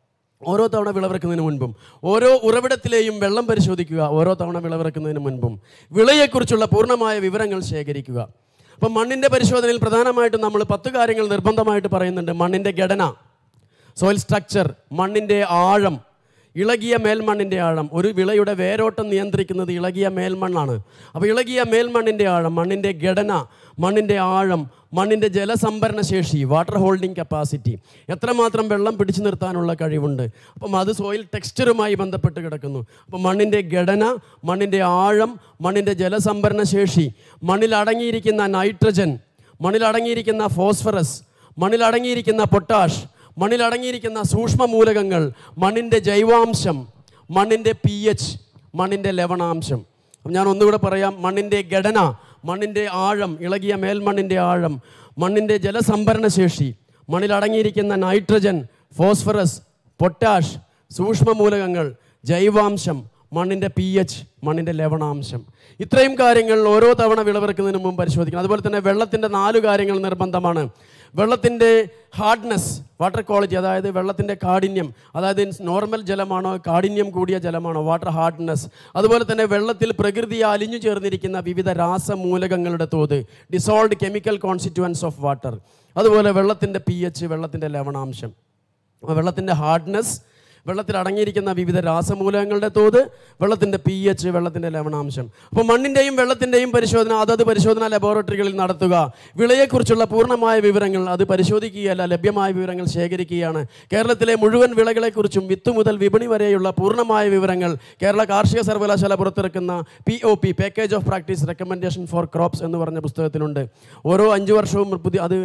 Speaker 1: ഓരോ തവണ വിളവിറക്കുന്നതിന് മുൻപും. ഓരോ ഉറവിടത്തിലെയും വെള്ളം പരിശോധിക്കുക, ഓരോ തവണ വിളവിറക്കുന്നതിന് മുൻപും. വിളയെക്കുറിച്ചുള്ള പൂർണ്ണമായ വിവരങ്ങൾ ശേഖരിക്കുക. അപ്പം മണ്ണിൻ്റെ പരിശോധനയിൽ പ്രധാനമായിട്ടും നമ്മൾ പത്ത് കാര്യങ്ങൾ നിർബന്ധമായിട്ട് പറയുന്നുണ്ട്. മണ്ണിൻ്റെ ഘടന, സോയിൽ സ്ട്രക്ചർ, മണ്ണിൻ്റെ ആഴം, ഇളകിയ മേൽമണ്ണിൻ്റെ ആഴം. ഒരു വിളയുടെ വേരോട്ടം നിയന്ത്രിക്കുന്നത് ഇളകിയ മേൽമണ്ണാണ്. അപ്പോൾ ഇളകിയ മേൽമണ്ണിൻ്റെ ആഴം, മണ്ണിൻ്റെ ഘടന, മണ്ണിൻ്റെ ആഴം, മണ്ണിൻ്റെ ജലസംഭരണ ശേഷി, വാട്ടർ ഹോൾഡിംഗ് കപ്പാസിറ്റി, എത്രമാത്രം വെള്ളം പിടിച്ചു നിർത്താനുള്ള കഴിവുണ്ട്. അപ്പം അത് സോയിൽ ടെക്സ്ചറുമായി ബന്ധപ്പെട്ട് കിടക്കുന്നു. അപ്പം മണ്ണിൻ്റെ ഘടന, മണ്ണിൻ്റെ ആഴം, മണ്ണിൻ്റെ ജലസംഭരണ ശേഷി, മണ്ണിൽ അടങ്ങിയിരിക്കുന്ന നൈട്രജൻ, മണ്ണിൽ അടങ്ങിയിരിക്കുന്ന ഫോസ്ഫറസ്, മണ്ണിൽ അടങ്ങിയിരിക്കുന്ന പൊട്ടാഷ്, മണ്ണിൽ അടങ്ങിയിരിക്കുന്ന സൂക്ഷ്മ മൂലകങ്ങൾ, മണ്ണിൻ്റെ ജൈവാംശം, മണ്ണിൻ്റെ പി എച്ച്, മണ്ണിൻ്റെ ലവണാംശം. ഞാൻ ഒന്നുകൂടെ പറയാം. മണ്ണിൻ്റെ ഘടന, മണ്ണിൻ്റെ ആഴം, ഇളകിയ മേൽമണ്ണിൻ്റെ ആഴം, മണ്ണിൻ്റെ ജലസംഭരണ ശേഷി, മണ്ണിൽ അടങ്ങിയിരിക്കുന്ന നൈട്രജൻ, ഫോസ്ഫറസ്, പൊട്ടാഷ്, സൂക്ഷ്മ മൂലകങ്ങൾ, ജൈവാംശം, മണ്ണിൻ്റെ പി എച്ച്, മണ്ണിൻ്റെ ലവണാംശം. ഇത്രയും കാര്യങ്ങൾ ഓരോ തവണ വിളവിറക്കുന്നതിന് മുമ്പ് പരിശോധിക്കണം. അതുപോലെ തന്നെ വെള്ളത്തിൻ്റെ നാല് കാര്യങ്ങൾ നിർബന്ധമാണ്. വെള്ളത്തിൻ്റെ ഹാർഡ്നെസ്, വാട്ടർ ക്വാളിറ്റി, അതായത് വെള്ളത്തിൻ്റെ കാഠിന്യം, അതായത് നോർമൽ ജലമാണോ കാഠിന്യം കൂടിയ ജലമാണോ, വാട്ടർ ഹാർഡ്നെസ്. അതുപോലെ തന്നെ വെള്ളത്തിൽ പ്രകൃതി അലിഞ്ഞു ചേർന്നിരിക്കുന്ന വിവിധ രാസമൂലകങ്ങളുടെ തോത്, dissolved chemical constituents of water. അതുപോലെ വെള്ളത്തിൻ്റെ പി എച്ച്, വെള്ളത്തിൻ്റെ ലവണാംശം. വെള്ളത്തിൻ്റെ ഹാർഡ്നെസ്, വെള്ളത്തിൽ അടങ്ങിയിരിക്കുന്ന വിവിധ രാസമൂലകങ്ങളുടെ തോത്, വെള്ളത്തിൻ്റെ പി എച്ച്, വെള്ളത്തിൻ്റെ ലവണാംശം. അപ്പോൾ മണ്ണിൻ്റെയും വെള്ളത്തിൻ്റെയും പരിശോധന അതത് പരിശോധനാ ലബോറട്ടറികളിൽ നടത്തുക. വിളയെക്കുറിച്ചുള്ള പൂർണ്ണമായ വിവരങ്ങൾ അത് പരിശോധിക്കുകയല്ല, ലഭ്യമായ വിവരങ്ങൾ ശേഖരിക്കുകയാണ്. കേരളത്തിലെ മുഴുവൻ വിളകളെക്കുറിച്ചും വിത്ത് മുതൽ വിപണി വരെയുള്ള പൂർണ്ണമായ വിവരങ്ങൾ കേരള കാർഷിക സർവകലാശാല പുറത്തിറക്കുന്ന P O P, package of practice recommendation for crops എന്ന് പറഞ്ഞ പുസ്തകത്തിലുണ്ട്. ഓരോ അഞ്ച് വർഷവും പുതിയ അത്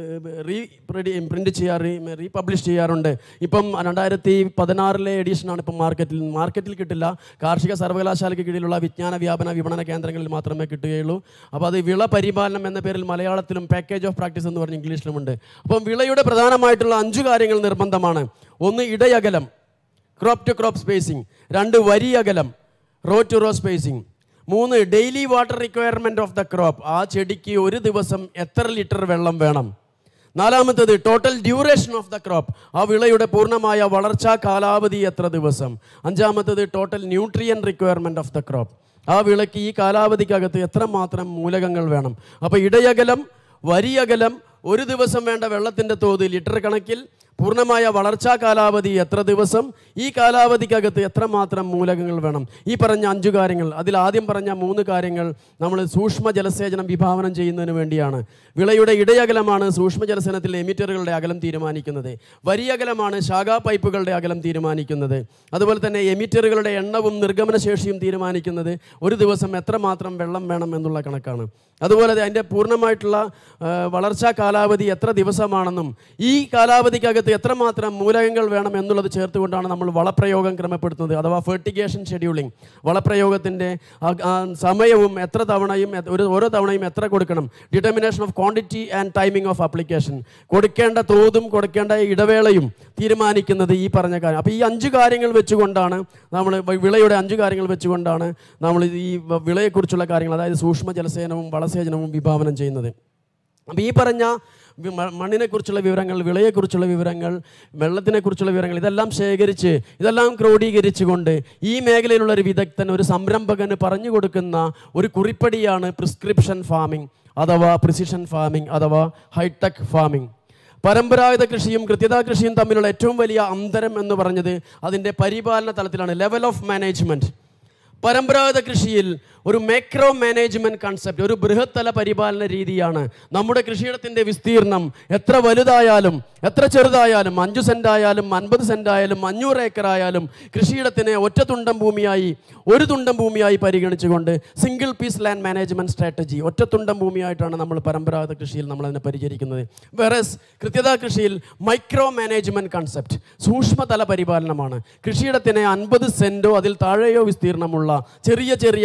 Speaker 1: റീ പ്രിൻ്റ് ചെയ്യാറ് റീപബ്ലിഷ് ചെയ്യാറുണ്ട്. ഇപ്പം രണ്ടായിരത്തി പതിനാറിലെ എഡീഷനാണ് ഇപ്പം മാർക്കറ്റിൽ മാർക്കറ്റിൽ കിട്ടില്ല. കാർഷിക സർവകലാശാലയ്ക്ക് കീഴിലുള്ള വിജ്ഞാന വ്യാപന വിപണന കേന്ദ്രങ്ങളിൽ മാത്രമേ കിട്ടുകയുള്ളൂ. അപ്പോൾ അത് വിള പരിപാലനം എന്ന പേരിൽ മലയാളത്തിലും പാക്കേജ് ഓഫ് പ്രാക്ടീസ് എന്ന് പറഞ്ഞ് ഇംഗ്ലീഷിലുമുണ്ട്. അപ്പം വിളയുടെ പ്രധാനമായിട്ടുള്ള അഞ്ച് കാര്യങ്ങൾ നിർബന്ധമാണ്. ഒന്ന് ഇടയകലം, ക്രോപ്പ് ടു ക്രോപ്പ് സ്പേസിംഗ്. രണ്ട് വരി അകലം, റോ ടു റോ സ്പേസിംഗ്. മൂന്ന് daily water requirement of the crop, ആ ചെടിക്ക് ഒരു ദിവസം എത്ര ലിറ്റർ വെള്ളം വേണം. നാലാമത്തേത് total duration of the crop, ആ വിളയുടെ പൂർണ്ണമായ വളർച്ചാ കാലാവധി എത്ര ദിവസം. അഞ്ചാമത്തേത് total nutrient requirement of the crop, ആ വിളയ്ക്ക് ഈ കാലാവധിക്കകത്ത് എത്രമാത്രം മൂലകങ്ങൾ വേണം. അപ്പോൾ ഇടയകലം, വരിയകലം, ഒരു ദിവസം വേണ്ട വെള്ളത്തിൻ്റെ തോത് ലിറ്റർ കണക്കിൽ, പൂർണ്ണമായ വളർച്ചാ കാലാവധി എത്ര ദിവസം, ഈ കാലാവധിക്കകത്ത് എത്രമാത്രം മൂലകങ്ങൾ വേണം. ഈ പറഞ്ഞ അഞ്ചു കാര്യങ്ങൾ, അതിൽ ആദ്യം പറഞ്ഞ മൂന്ന് കാര്യങ്ങൾ നമ്മൾ സൂക്ഷ്മ ജലസേചനം വിഭാവനം ചെയ്യുന്നതിന് വേണ്ടിയാണ്. വിളയുടെ ഇടയകലമാണ് സൂക്ഷ്മ ജലസേചനത്തിലെ എമിറ്ററുകളുടെ അകലം തീരുമാനിക്കുന്നത്. വരിയകലമാണ് ശാഖാ പൈപ്പുകളുടെ അകലം തീരുമാനിക്കുന്നത്. അതുപോലെ തന്നെ എമിറ്ററുകളുടെ എണ്ണവും നിർഗമന ശേഷിയും തീരുമാനിക്കുന്നത് ഒരു ദിവസം എത്രമാത്രം വെള്ളം വേണം എന്നുള്ള കണക്കാണ്. അതുപോലെ അതിൻ്റെ പൂർണ്ണമായിട്ടുള്ള വളർച്ചാ കാലാവധി എത്ര ദിവസമാണെന്നും ഈ കാലാവധിക്കകത്ത് എത്രമാത്രം മൂലകങ്ങൾ വേണം എന്നുള്ളത് ചേർത്തുകൊണ്ടാണ് നമ്മൾ വളപ്രയോഗം ക്രമപ്പെടുത്തുന്നത്, അഥവാ ഫെർട്ടിഗേഷൻ ഷെഡ്യൂളിംഗ്. വളപ്രയോഗത്തിൻ്റെ സമയവും എത്ര തവണയും ഒരു ഓരോ തവണയും എത്ര കൊടുക്കണം, determination of quantity and timing of application, കൊടുക്കേണ്ട തോതും കൊടുക്കേണ്ട ഇടവേളയും തീരുമാനിക്കുന്നത് ഈ പറഞ്ഞ കാര്യം. അപ്പോൾ ഈ അഞ്ച് കാര്യങ്ങൾ വെച്ചുകൊണ്ടാണ് നമ്മൾ വിളയുടെ അഞ്ച് കാര്യങ്ങൾ വെച്ചുകൊണ്ടാണ് നമ്മൾ ഈ വിളയെക്കുറിച്ചുള്ള കാര്യങ്ങൾ, അതായത് സൂക്ഷ്മ ജലസേചനവും വളസേചനവും വിഭാവനം ചെയ്യുന്നത്. അപ്പോൾ ഈ പറഞ്ഞ മണ്ണിനെക്കുറിച്ചുള്ള വിവരങ്ങൾ, വിളയെക്കുറിച്ചുള്ള വിവരങ്ങൾ, വെള്ളത്തിനെക്കുറിച്ചുള്ള വിവരങ്ങൾ ഇതെല്ലാം ശേഖരിച്ച് ഇതെല്ലാം ക്രോഡീകരിച്ചുകൊണ്ട് ഈ മേഖലയിലുള്ള ഒരു വിദഗ്ധൻ, ഒരു സംരംഭകന് പറഞ്ഞു കൊടുക്കുന്ന ഒരു കുറിപ്പടിയാണ് പ്രിസ്ക്രിപ്ഷൻ ഫാമിംഗ് അഥവാ പ്രിസിഷൻ ഫാമിംഗ് അഥവാ ഹൈടെക് ഫാമിംഗ്. പരമ്പരാഗത കൃഷിയും കൃത്യതാ കൃഷിയും തമ്മിലുള്ള ഏറ്റവും വലിയ അന്തരം എന്ന് പറഞ്ഞത് അതിൻ്റെ പരിപാലന തലത്തിലാണ്, ലെവൽ ഓഫ് മാനേജ്മെൻറ്റ്. പരമ്പരാഗത കൃഷിയിൽ ഒരു മൈക്രോ മാനേജ്മെൻറ്റ് കൺസെപ്റ്റ്, ഒരു ബൃഹത്തല പരിപാലന രീതിയാണ്. നമ്മുടെ കൃഷിയിടത്തിൻ്റെ വിസ്തീർണം എത്ര വലുതായാലും എത്ര ചെറുതായാലും, അഞ്ച് സെൻറ്റായാലും അൻപത് സെൻറ്റായാലും അഞ്ഞൂറ് ഏക്കറായാലും കൃഷിയിടത്തിനെ ഒറ്റ തുണ്ടം ഭൂമിയായി ഒരു തുണ്ടം ഭൂമിയായി പരിഗണിച്ചുകൊണ്ട് single piece land management strategy, ഒറ്റത്തുണ്ടം ഭൂമിയായിട്ടാണ് നമ്മൾ പരമ്പരാഗത കൃഷിയിൽ നമ്മളതിനെ പരിചരിക്കുന്നത്. വേറെസ് കൃത്യതാ കൃഷിയിൽ മൈക്രോ മാനേജ്മെൻറ്റ് കൺസെപ്റ്റ്, സൂക്ഷ്മതല പരിപാലനമാണ്. കൃഷിയിടത്തിനെ അൻപത് സെൻറ്റോ അതിൽ താഴെയോ വിസ്തീർണമുള്ള ചെറിയ ചെറിയ പരിപാലന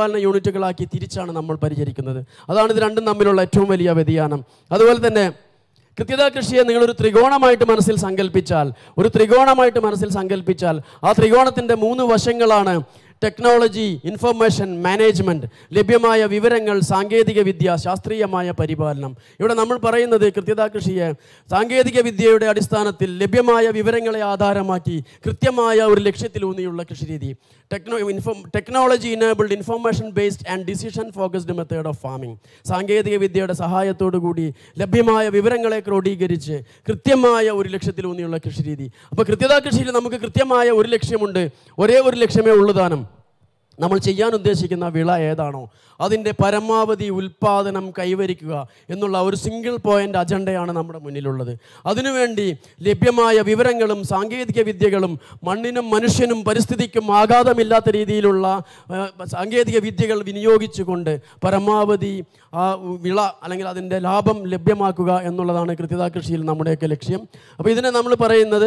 Speaker 1: പരിപാലന യൂണിറ്റുകളാക്കി തിരിച്ചാണ് നമ്മൾ പരിചരിക്കുന്നത്. അതാണ് ഇത് രണ്ടും തമ്മിലുള്ള ഏറ്റവും വലിയ വ്യതിയാനം. അതുപോലെ തന്നെ കൃത്യത കൃഷിയെ നിങ്ങളൊരു ത്രികോണമായിട്ട് മനസ്സിൽ സങ്കല്പിച്ചാൽ ഒരു ത്രികോണമായിട്ട് മനസ്സിൽ സങ്കല്പിച്ചാൽ ആ ത്രികോണത്തിൻ്റെ മൂന്ന് വശങ്ങളാണ് ടെക്നോളജി, ഇൻഫർമേഷൻ മാനേജ്മെൻറ്റ്, ലഭ്യമായ വിവരങ്ങൾ, സാങ്കേതിക വിദ്യ, ശാസ്ത്രീയമായ പരിപാലനം. ഇവിടെ നമ്മൾ പറയുന്നത് കൃത്യത കൃഷിയെ സാങ്കേതിക വിദ്യയുടെ അടിസ്ഥാനത്തിൽ ലഭ്യമായ വിവരങ്ങളെ ആധാരമാക്കി കൃത്യമായ ഒരു ലക്ഷ്യത്തിലൂന്നിയുള്ള കൃഷിരീതി, techno info technology enabled information based and decision focused method of farming. സാങ്കേതിക വിദ്യയുടെ സഹായത്തോടു കൂടി ലഭ്യമായ വിവരങ്ങളെ ക്രോഡീകരിച്ച് കൃത്യമായ ഒരു ലക്ഷ്യത്തിലൂന്നിയുള്ള കൃഷിരീതി. അപ്പോൾ കൃത്യത കൃഷിയിൽ നമുക്ക് കൃത്യമായ ഒരു ലക്ഷ്യമുണ്ട്, ഒരേ ഒരു ലക്ഷ്യമേ ഉള്ളൂ താനും. നമ്മൾ ചെയ്യാൻ ഉദ്ദേശിക്കുന്ന വിള ഏതാണോ അതിൻ്റെ പരമാവധി ഉൽപ്പാദനം കൈവരിക്കുക എന്നുള്ള ഒരു സിംഗിൾ പോയിൻ്റ് അജണ്ടയാണ് നമ്മുടെ മുന്നിലുള്ളത്. അതിനുവേണ്ടി ലഭ്യമായ വിവരങ്ങളും സാങ്കേതിക വിദ്യകളും മണ്ണിനും മനുഷ്യനും പരിസ്ഥിതിക്കും ആഘാതമില്ലാത്ത രീതിയിലുള്ള സാങ്കേതിക വിദ്യകൾ വിനിയോഗിച്ചുകൊണ്ട് പരമാവധി ആ വിള അല്ലെങ്കിൽ അതിൻ്റെ ലാഭം ലഭ്യമാക്കുക എന്നുള്ളതാണ് കൃത്യത കൃഷിയിൽ നമ്മുടെയൊക്കെ ലക്ഷ്യം. അപ്പോൾ ഇതിനെ നമ്മൾ പറയുന്നത്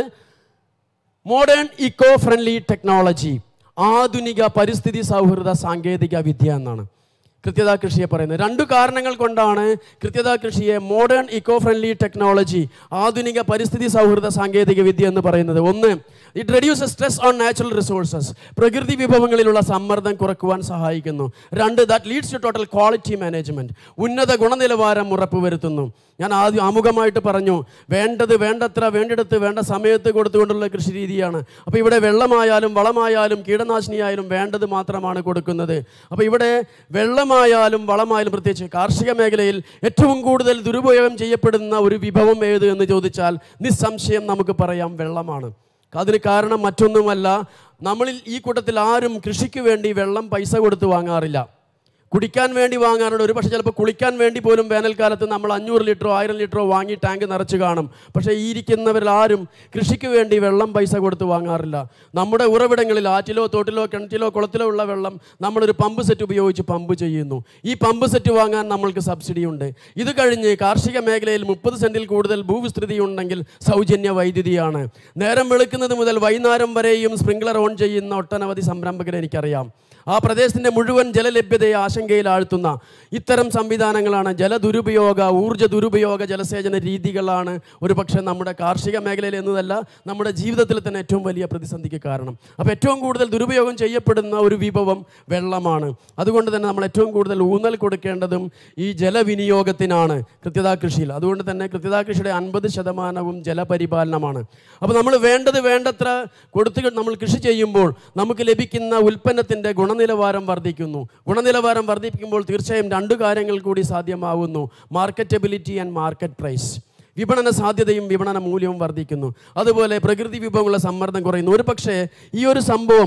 Speaker 1: മോഡേൺ ഇക്കോ ഫ്രണ്ട്ലി ടെക്നോളജി, ആധുനിക പരിസ്ഥിതി സൗഹൃദ സാങ്കേതിക വിദ്യ എന്നാണ് കൃത്യത കൃഷിയെ പറയുന്നത്. രണ്ടു കാരണങ്ങൾ കൊണ്ടാണ് കൃത്യത കൃഷിയെ മോഡേൺ ഇക്കോ ഫ്രണ്ട്ലി ടെക്നോളജി, ആധുനിക പരിസ്ഥിതി സൗഹൃദ സാങ്കേതിക വിദ്യ എന്ന് പറയുന്നത്. ഒന്ന്, it reduces stress on natural resources, പ്രകൃതി വിഭവങ്ങളിലുള്ള സമ്മർദ്ദം കുറയ്ക്കുവാൻ സഹായിക്കുന്നു. രണ്ട്, that leads to total quality management, ഉന്നത ഗുണനിലവാരം ഉറപ്പുവരുത്തുന്നു. ഞാൻ ആദ്യം ആമുഖമായിട്ട് പറഞ്ഞു, വേണ്ടത് വേണ്ടത്ര വേണ്ടിടത്ത് വേണ്ട സമയത്ത് കൊടുത്തുകൊണ്ടുള്ള കൃഷി രീതിയാണ്. അപ്പോൾ ഇവിടെ വെള്ളമായാലും വളമായാലും കീടനാശിനിയായാലും വേണ്ടത് മാത്രമാണ് കൊടുക്കുന്നത്. അപ്പോൾ ഇവിടെ വെള്ളമായാലും വളമായാലും പ്രത്യേകിച്ച് കാർഷിക മേഖലയിൽ ഏറ്റവും കൂടുതൽ ദുരുപയോഗം ചെയ്യപ്പെടുന്ന ഒരു വിഭവം ഏത് എന്ന് ചോദിച്ചാൽ നിസ്സംശയം നമുക്ക് പറയാം വെള്ളമാണ്. അതിന് കാരണം മറ്റൊന്നുമല്ല, നമ്മളിൽ ഈ കൂട്ടത്തിൽ ആരും കൃഷിക്ക് വേണ്ടി വെള്ളം പൈസ കൊടുത്ത് വാങ്ങാറില്ല. കുടിക്കാൻ വേണ്ടി വാങ്ങാറുണ്ട്. ഒരു പക്ഷേ ചിലപ്പോൾ കുളിക്കാൻ വേണ്ടി പോലും വേനൽക്കാലത്ത് നമ്മൾ അഞ്ഞൂറ് ലിറ്ററോ ആയിരം ലിറ്ററോ വാങ്ങി ടാങ്ക് നിറച്ച് കാണും. പക്ഷേ ഈ ഇരിക്കുന്നവരിൽ ആരും കൃഷിക്ക് വേണ്ടി വെള്ളം പൈസ കൊടുത്ത് വാങ്ങാറില്ല. നമ്മുടെ ഉറവിടങ്ങളിൽ ആറ്റിലോ തോട്ടിലോ കിണറ്റിലോ കുളത്തിലോ ഉള്ള വെള്ളം നമ്മളൊരു പമ്പ് സെറ്റ് ഉപയോഗിച്ച് പമ്പ് ചെയ്യുന്നു. ഈ പമ്പ് സെറ്റ് വാങ്ങാൻ നമ്മൾക്ക് സബ്സിഡി ഉണ്ട്. ഇത് കഴിഞ്ഞ് കാർഷിക മേഖലയിൽ മുപ്പത് സെൻറ്റിൽ കൂടുതൽ ഭൂവിസ്തൃതി ഉണ്ടെങ്കിൽ സൗജന്യ വൈദ്യുതിയാണ്. നേരം വെളുക്കുന്നത് മുതൽ വൈകുന്നേരം വരെയും സ്പ്രിംഗ്ലർ ഓൺ ചെയ്യുന്ന ഒട്ടനവധി സംരംഭകരെ എനിക്കറിയാം. ആ പ്രദേശത്തിൻ്റെ മുഴുവൻ ജലലഭ്യതയെ ആശങ്കയിലാഴ്ത്തുന്ന ഇത്തരം സംവിധാനങ്ങളാണ്, ജലദുരുപയോഗ ഊർജ്ജ ദുരുപയോഗ ജലസേചന രീതികളാണ് ഒരു പക്ഷേ നമ്മുടെ കാർഷിക മേഖലയിൽ എന്നതല്ല നമ്മുടെ ജീവിതത്തിൽ തന്നെ ഏറ്റവും വലിയ പ്രതിസന്ധിക്ക് കാരണം. അപ്പോൾ ഏറ്റവും കൂടുതൽ ദുരുപയോഗം ചെയ്യപ്പെടുന്ന ഒരു വിഭവം വെള്ളമാണ്. അതുകൊണ്ട് തന്നെ നമ്മൾ ഏറ്റവും കൂടുതൽ ഊന്നൽ കൊടുക്കേണ്ടതും ഈ ജലവിനിയോഗത്തിനാണ് കൃത്യത കൃഷിയിൽ. അതുകൊണ്ട് തന്നെ കൃത്യത കൃഷിയുടെ അൻപത് ശതമാനവും ജലപരിപാലനമാണ്. അപ്പോൾ നമ്മൾ വേണ്ടത് വേണ്ടത്ര കൊടുത്ത് നമ്മൾ കൃഷി ചെയ്യുമ്പോൾ നമുക്ക് ലഭിക്കുന്ന ഉൽപ്പന്നത്തിൻ്റെ ഗുണ ഗുണനിലവാരം വർദ്ധിക്കുന്നു. ഗുണനിലവാരം വർദ്ധിപ്പിക്കുമ്പോൾ തീർച്ചയായും രണ്ട് കാര്യങ്ങൾ കൂടി സാധ്യമാവുന്നു, മാർക്കറ്റബിലിറ്റി ആൻഡ് മാർക്കറ്റ് പ്രൈസ്. വിപണന സാധ്യതയും വിപണന മൂല്യവും വർദ്ധിക്കുന്നു. അതുപോലെ പ്രകൃതി വിഭവങ്ങളുടെ സമ്മർദ്ദം കുറയുന്നു. ഒരു പക്ഷേ ഈ ഒരു സംഭവം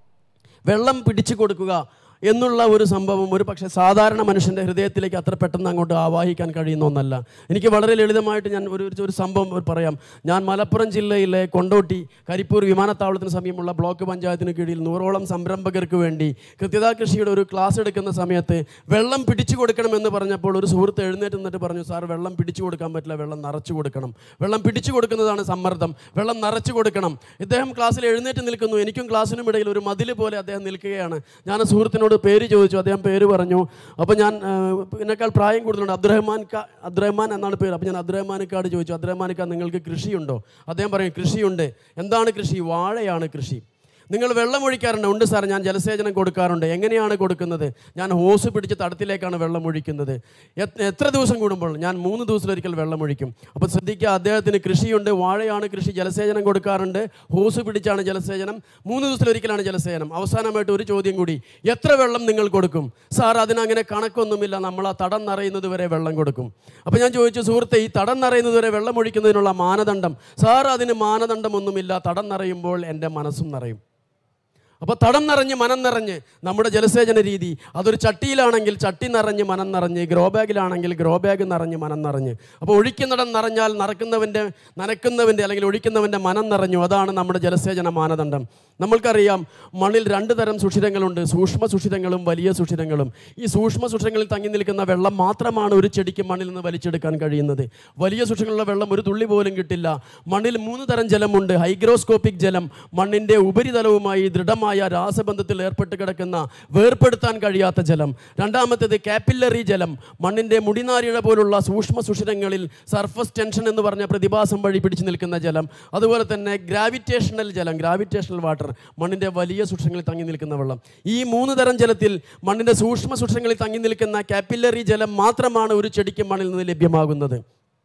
Speaker 1: വെള്ളം പിടിച്ചു കൊടുക്കുക എന്നുള്ള ഒരു സംഭവം ഒരു പക്ഷേ സാധാരണ മനുഷ്യൻ്റെ ഹൃദയത്തിലേക്ക് അത്ര പെട്ടെന്ന് അങ്ങോട്ട് ആവാഹിക്കാൻ കഴിയുന്ന ഒന്നല്ല. എനിക്ക് വളരെ ലളിതമായിട്ട് ഞാൻ ഒരു ഒരു സംഭവം പറയാം. ഞാൻ മലപ്പുറം ജില്ലയിലെ കൊണ്ടോട്ടി കരിപ്പൂർ വിമാനത്താവളത്തിന് സമീപമുള്ള ബ്ലോക്ക് പഞ്ചായത്തിന് കീഴിൽ നൂറോളം സംരംഭകർക്ക് വേണ്ടി കൃത്യത കൃഷിയുടെ ഒരു ക്ലാസ് എടുക്കുന്ന സമയത്ത് വെള്ളം പിടിച്ചു കൊടുക്കണമെന്ന് പറഞ്ഞപ്പോൾ ഒരു സുഹൃത്ത് എഴുന്നേറ്റ് നിന്നിട്ട് പറഞ്ഞു, സാർ വെള്ളം പിടിച്ചു കൊടുക്കാൻ പറ്റില്ല, വെള്ളം നിറച്ചു കൊടുക്കണം. വെള്ളം പിടിച്ചു കൊടുക്കുന്നതാണ് സമ്മർദ്ദം, വെള്ളം നിറച്ചു കൊടുക്കണം. ഇദ്ദേഹം ക്ലാസ്സിൽ എഴുന്നേറ്റ് നിൽക്കുന്നു. എനിക്കും ക്ലാസ്സിനും ഇടയിൽ ഒരു മതിൽ പോലെ അദ്ദേഹം നിൽക്കുകയാണ്. ഞാൻ ആ സുഹൃത്തിനോട് പേര് ചോദിച്ചു. അദ്ദേഹം പേര് പറഞ്ഞു. അപ്പോൾ ഞാൻ എന്നെക്കാൾ പ്രായം കൂടുതലുണ്ട്, അബ്ദുറഹ്മാൻ ക അബ്ദുറഹ്മാൻ എന്നാണ് പേര്. അപ്പോൾ ഞാൻ അബ്ദുറഹ്മാനക്കാട് ചോദിച്ചു, അബ്ദുറഹ്മാനക്ക നിങ്ങൾക്ക് കൃഷിയുണ്ടോ? അദ്ദേഹം പറയും കൃഷിയുണ്ട്. എന്താണ് കൃഷി? വാഴയാണ് കൃഷി. നിങ്ങൾ വെള്ളം ഒഴിക്കാറുണ്ട്? ഉണ്ട് സാർ, ഞാൻ ജലസേചനം കൊടുക്കാറുണ്ട്. എങ്ങനെയാണ് കൊടുക്കുന്നത്? ഞാൻ ഹോസ് പിടിച്ച് തടത്തിലേക്കാണ് വെള്ളം ഒഴിക്കുന്നത്. എത്ര ദിവസം കൂടുമ്പോൾ? ഞാൻ മൂന്ന് ദിവസത്തിലൊരിക്കൽ വെള്ളം ഒഴിക്കും. അപ്പോൾ ശ്രദ്ധിക്കുക, അദ്ദേഹത്തിന് കൃഷിയുണ്ട്, വാഴയാണ് കൃഷി, ജലസേചനം കൊടുക്കാറുണ്ട്, ഹോസ് പിടിച്ചാണ് ജലസേചനം, മൂന്ന് ദിവസത്തിലൊരിക്കലാണ് ജലസേചനം. അവസാനമായിട്ട് ഒരു ചോദ്യം കൂടി, എത്ര വെള്ളം നിങ്ങൾ കൊടുക്കും? സാർ അതിനങ്ങനെ കണക്കൊന്നുമില്ല, നമ്മൾ ആ തടം നിറയുന്നത് വരെ വെള്ളം കൊടുക്കും. അപ്പോൾ ഞാൻ ചോദിച്ചു, സുഹൃത്തെ, ഈ തടം നിറയുന്നത് വരെ വെള്ളം ഒഴിക്കുന്നതിനുള്ള മാനദണ്ഡം? സാർ അതിന് മാനദണ്ഡമൊന്നുമില്ല, തടം നിറയുമ്പോൾ എൻ്റെ മനസ്സും നിറയും. അപ്പോൾ തടം നിറഞ്ഞ് മനം നിറഞ്ഞ് നമ്മുടെ ജലസേചന രീതി, അതൊരു ചട്ടിയിലാണെങ്കിൽ ചട്ടി നിറഞ്ഞ് മനം നിറഞ്ഞ്, ഗ്രോ ബാഗിലാണെങ്കിൽ ഗ്രോ ബാഗ് നിറഞ്ഞ് മനം നിറഞ്ഞ്. അപ്പോൾ ഒഴിക്കുന്നിടം നിറഞ്ഞാൽ നറക്കുന്നവൻ്റെ നനയ്ക്കുന്നവൻ്റെ അല്ലെങ്കിൽ ഒഴിക്കുന്നവൻ്റെ മനം നിറഞ്ഞു. അതാണ് നമ്മുടെ ജലസേചന മാനദണ്ഡം. നമ്മൾക്കറിയാം, മണ്ണിൽ രണ്ട് തരം സുഷിരങ്ങളുണ്ട്, സൂക്ഷ്മ സുഷിരങ്ങളും വലിയ സുഷിരങ്ങളും. ഈ സൂക്ഷ്മ സുഷിരങ്ങളിൽ തങ്ങി നിൽക്കുന്ന വെള്ളം മാത്രമാണ് ഒരു ചെടിക്ക് മണ്ണിൽ നിന്ന് വലിച്ചെടുക്കാൻ കഴിയുന്നത്. വലിയ സുഷിരങ്ങളുള്ള വെള്ളം ഒരു തുള്ളി പോലും കിട്ടില്ല. മണ്ണിൽ മൂന്ന് തരം ജലമുണ്ട്. ഹൈഗ്രോസ്കോപ്പിക് ജലം, മണ്ണിൻ്റെ ഉപരിതലവുമായി ദൃഢമായി മണ്ണിനുമായ രാസബന്ധത്തിൽ ഏർപ്പെട്ട് കിടക്കുന്ന വേർപ്പെടുത്താൻ കഴിയാത്ത ജലം. രണ്ടാമത്തേത് കാപ്പില്ലറി ജലം, മണ്ണിൻ്റെ മുടിനാരിഴ പോലുള്ള സൂക്ഷ്മ സുഷിരങ്ങളിൽ സർഫസ് ടെൻഷൻ എന്ന് പറഞ്ഞ പ്രതിഭാസം വഴി പിടിച്ചു നിൽക്കുന്ന ജലം. അതുപോലെ തന്നെ ഗ്രാവിറ്റേഷണൽ ജലം, ഗ്രാവിറ്റേഷണൽ വാട്ടർ, മണ്ണിൻ്റെ വലിയ സുഷിരങ്ങളിൽ തങ്ങി നിൽക്കുന്ന വെള്ളം. ഈ മൂന്ന് തരം ജലത്തിൽ മണ്ണിൻ്റെ സൂക്ഷ്മ സുഷിരങ്ങളിൽ തങ്ങി നിൽക്കുന്ന കാപ്പില്ലറി ജലം മാത്രമാണ് ഒരു ചെടിക്ക് മണ്ണിൽ നിന്ന് ലഭ്യമാകുന്നത്.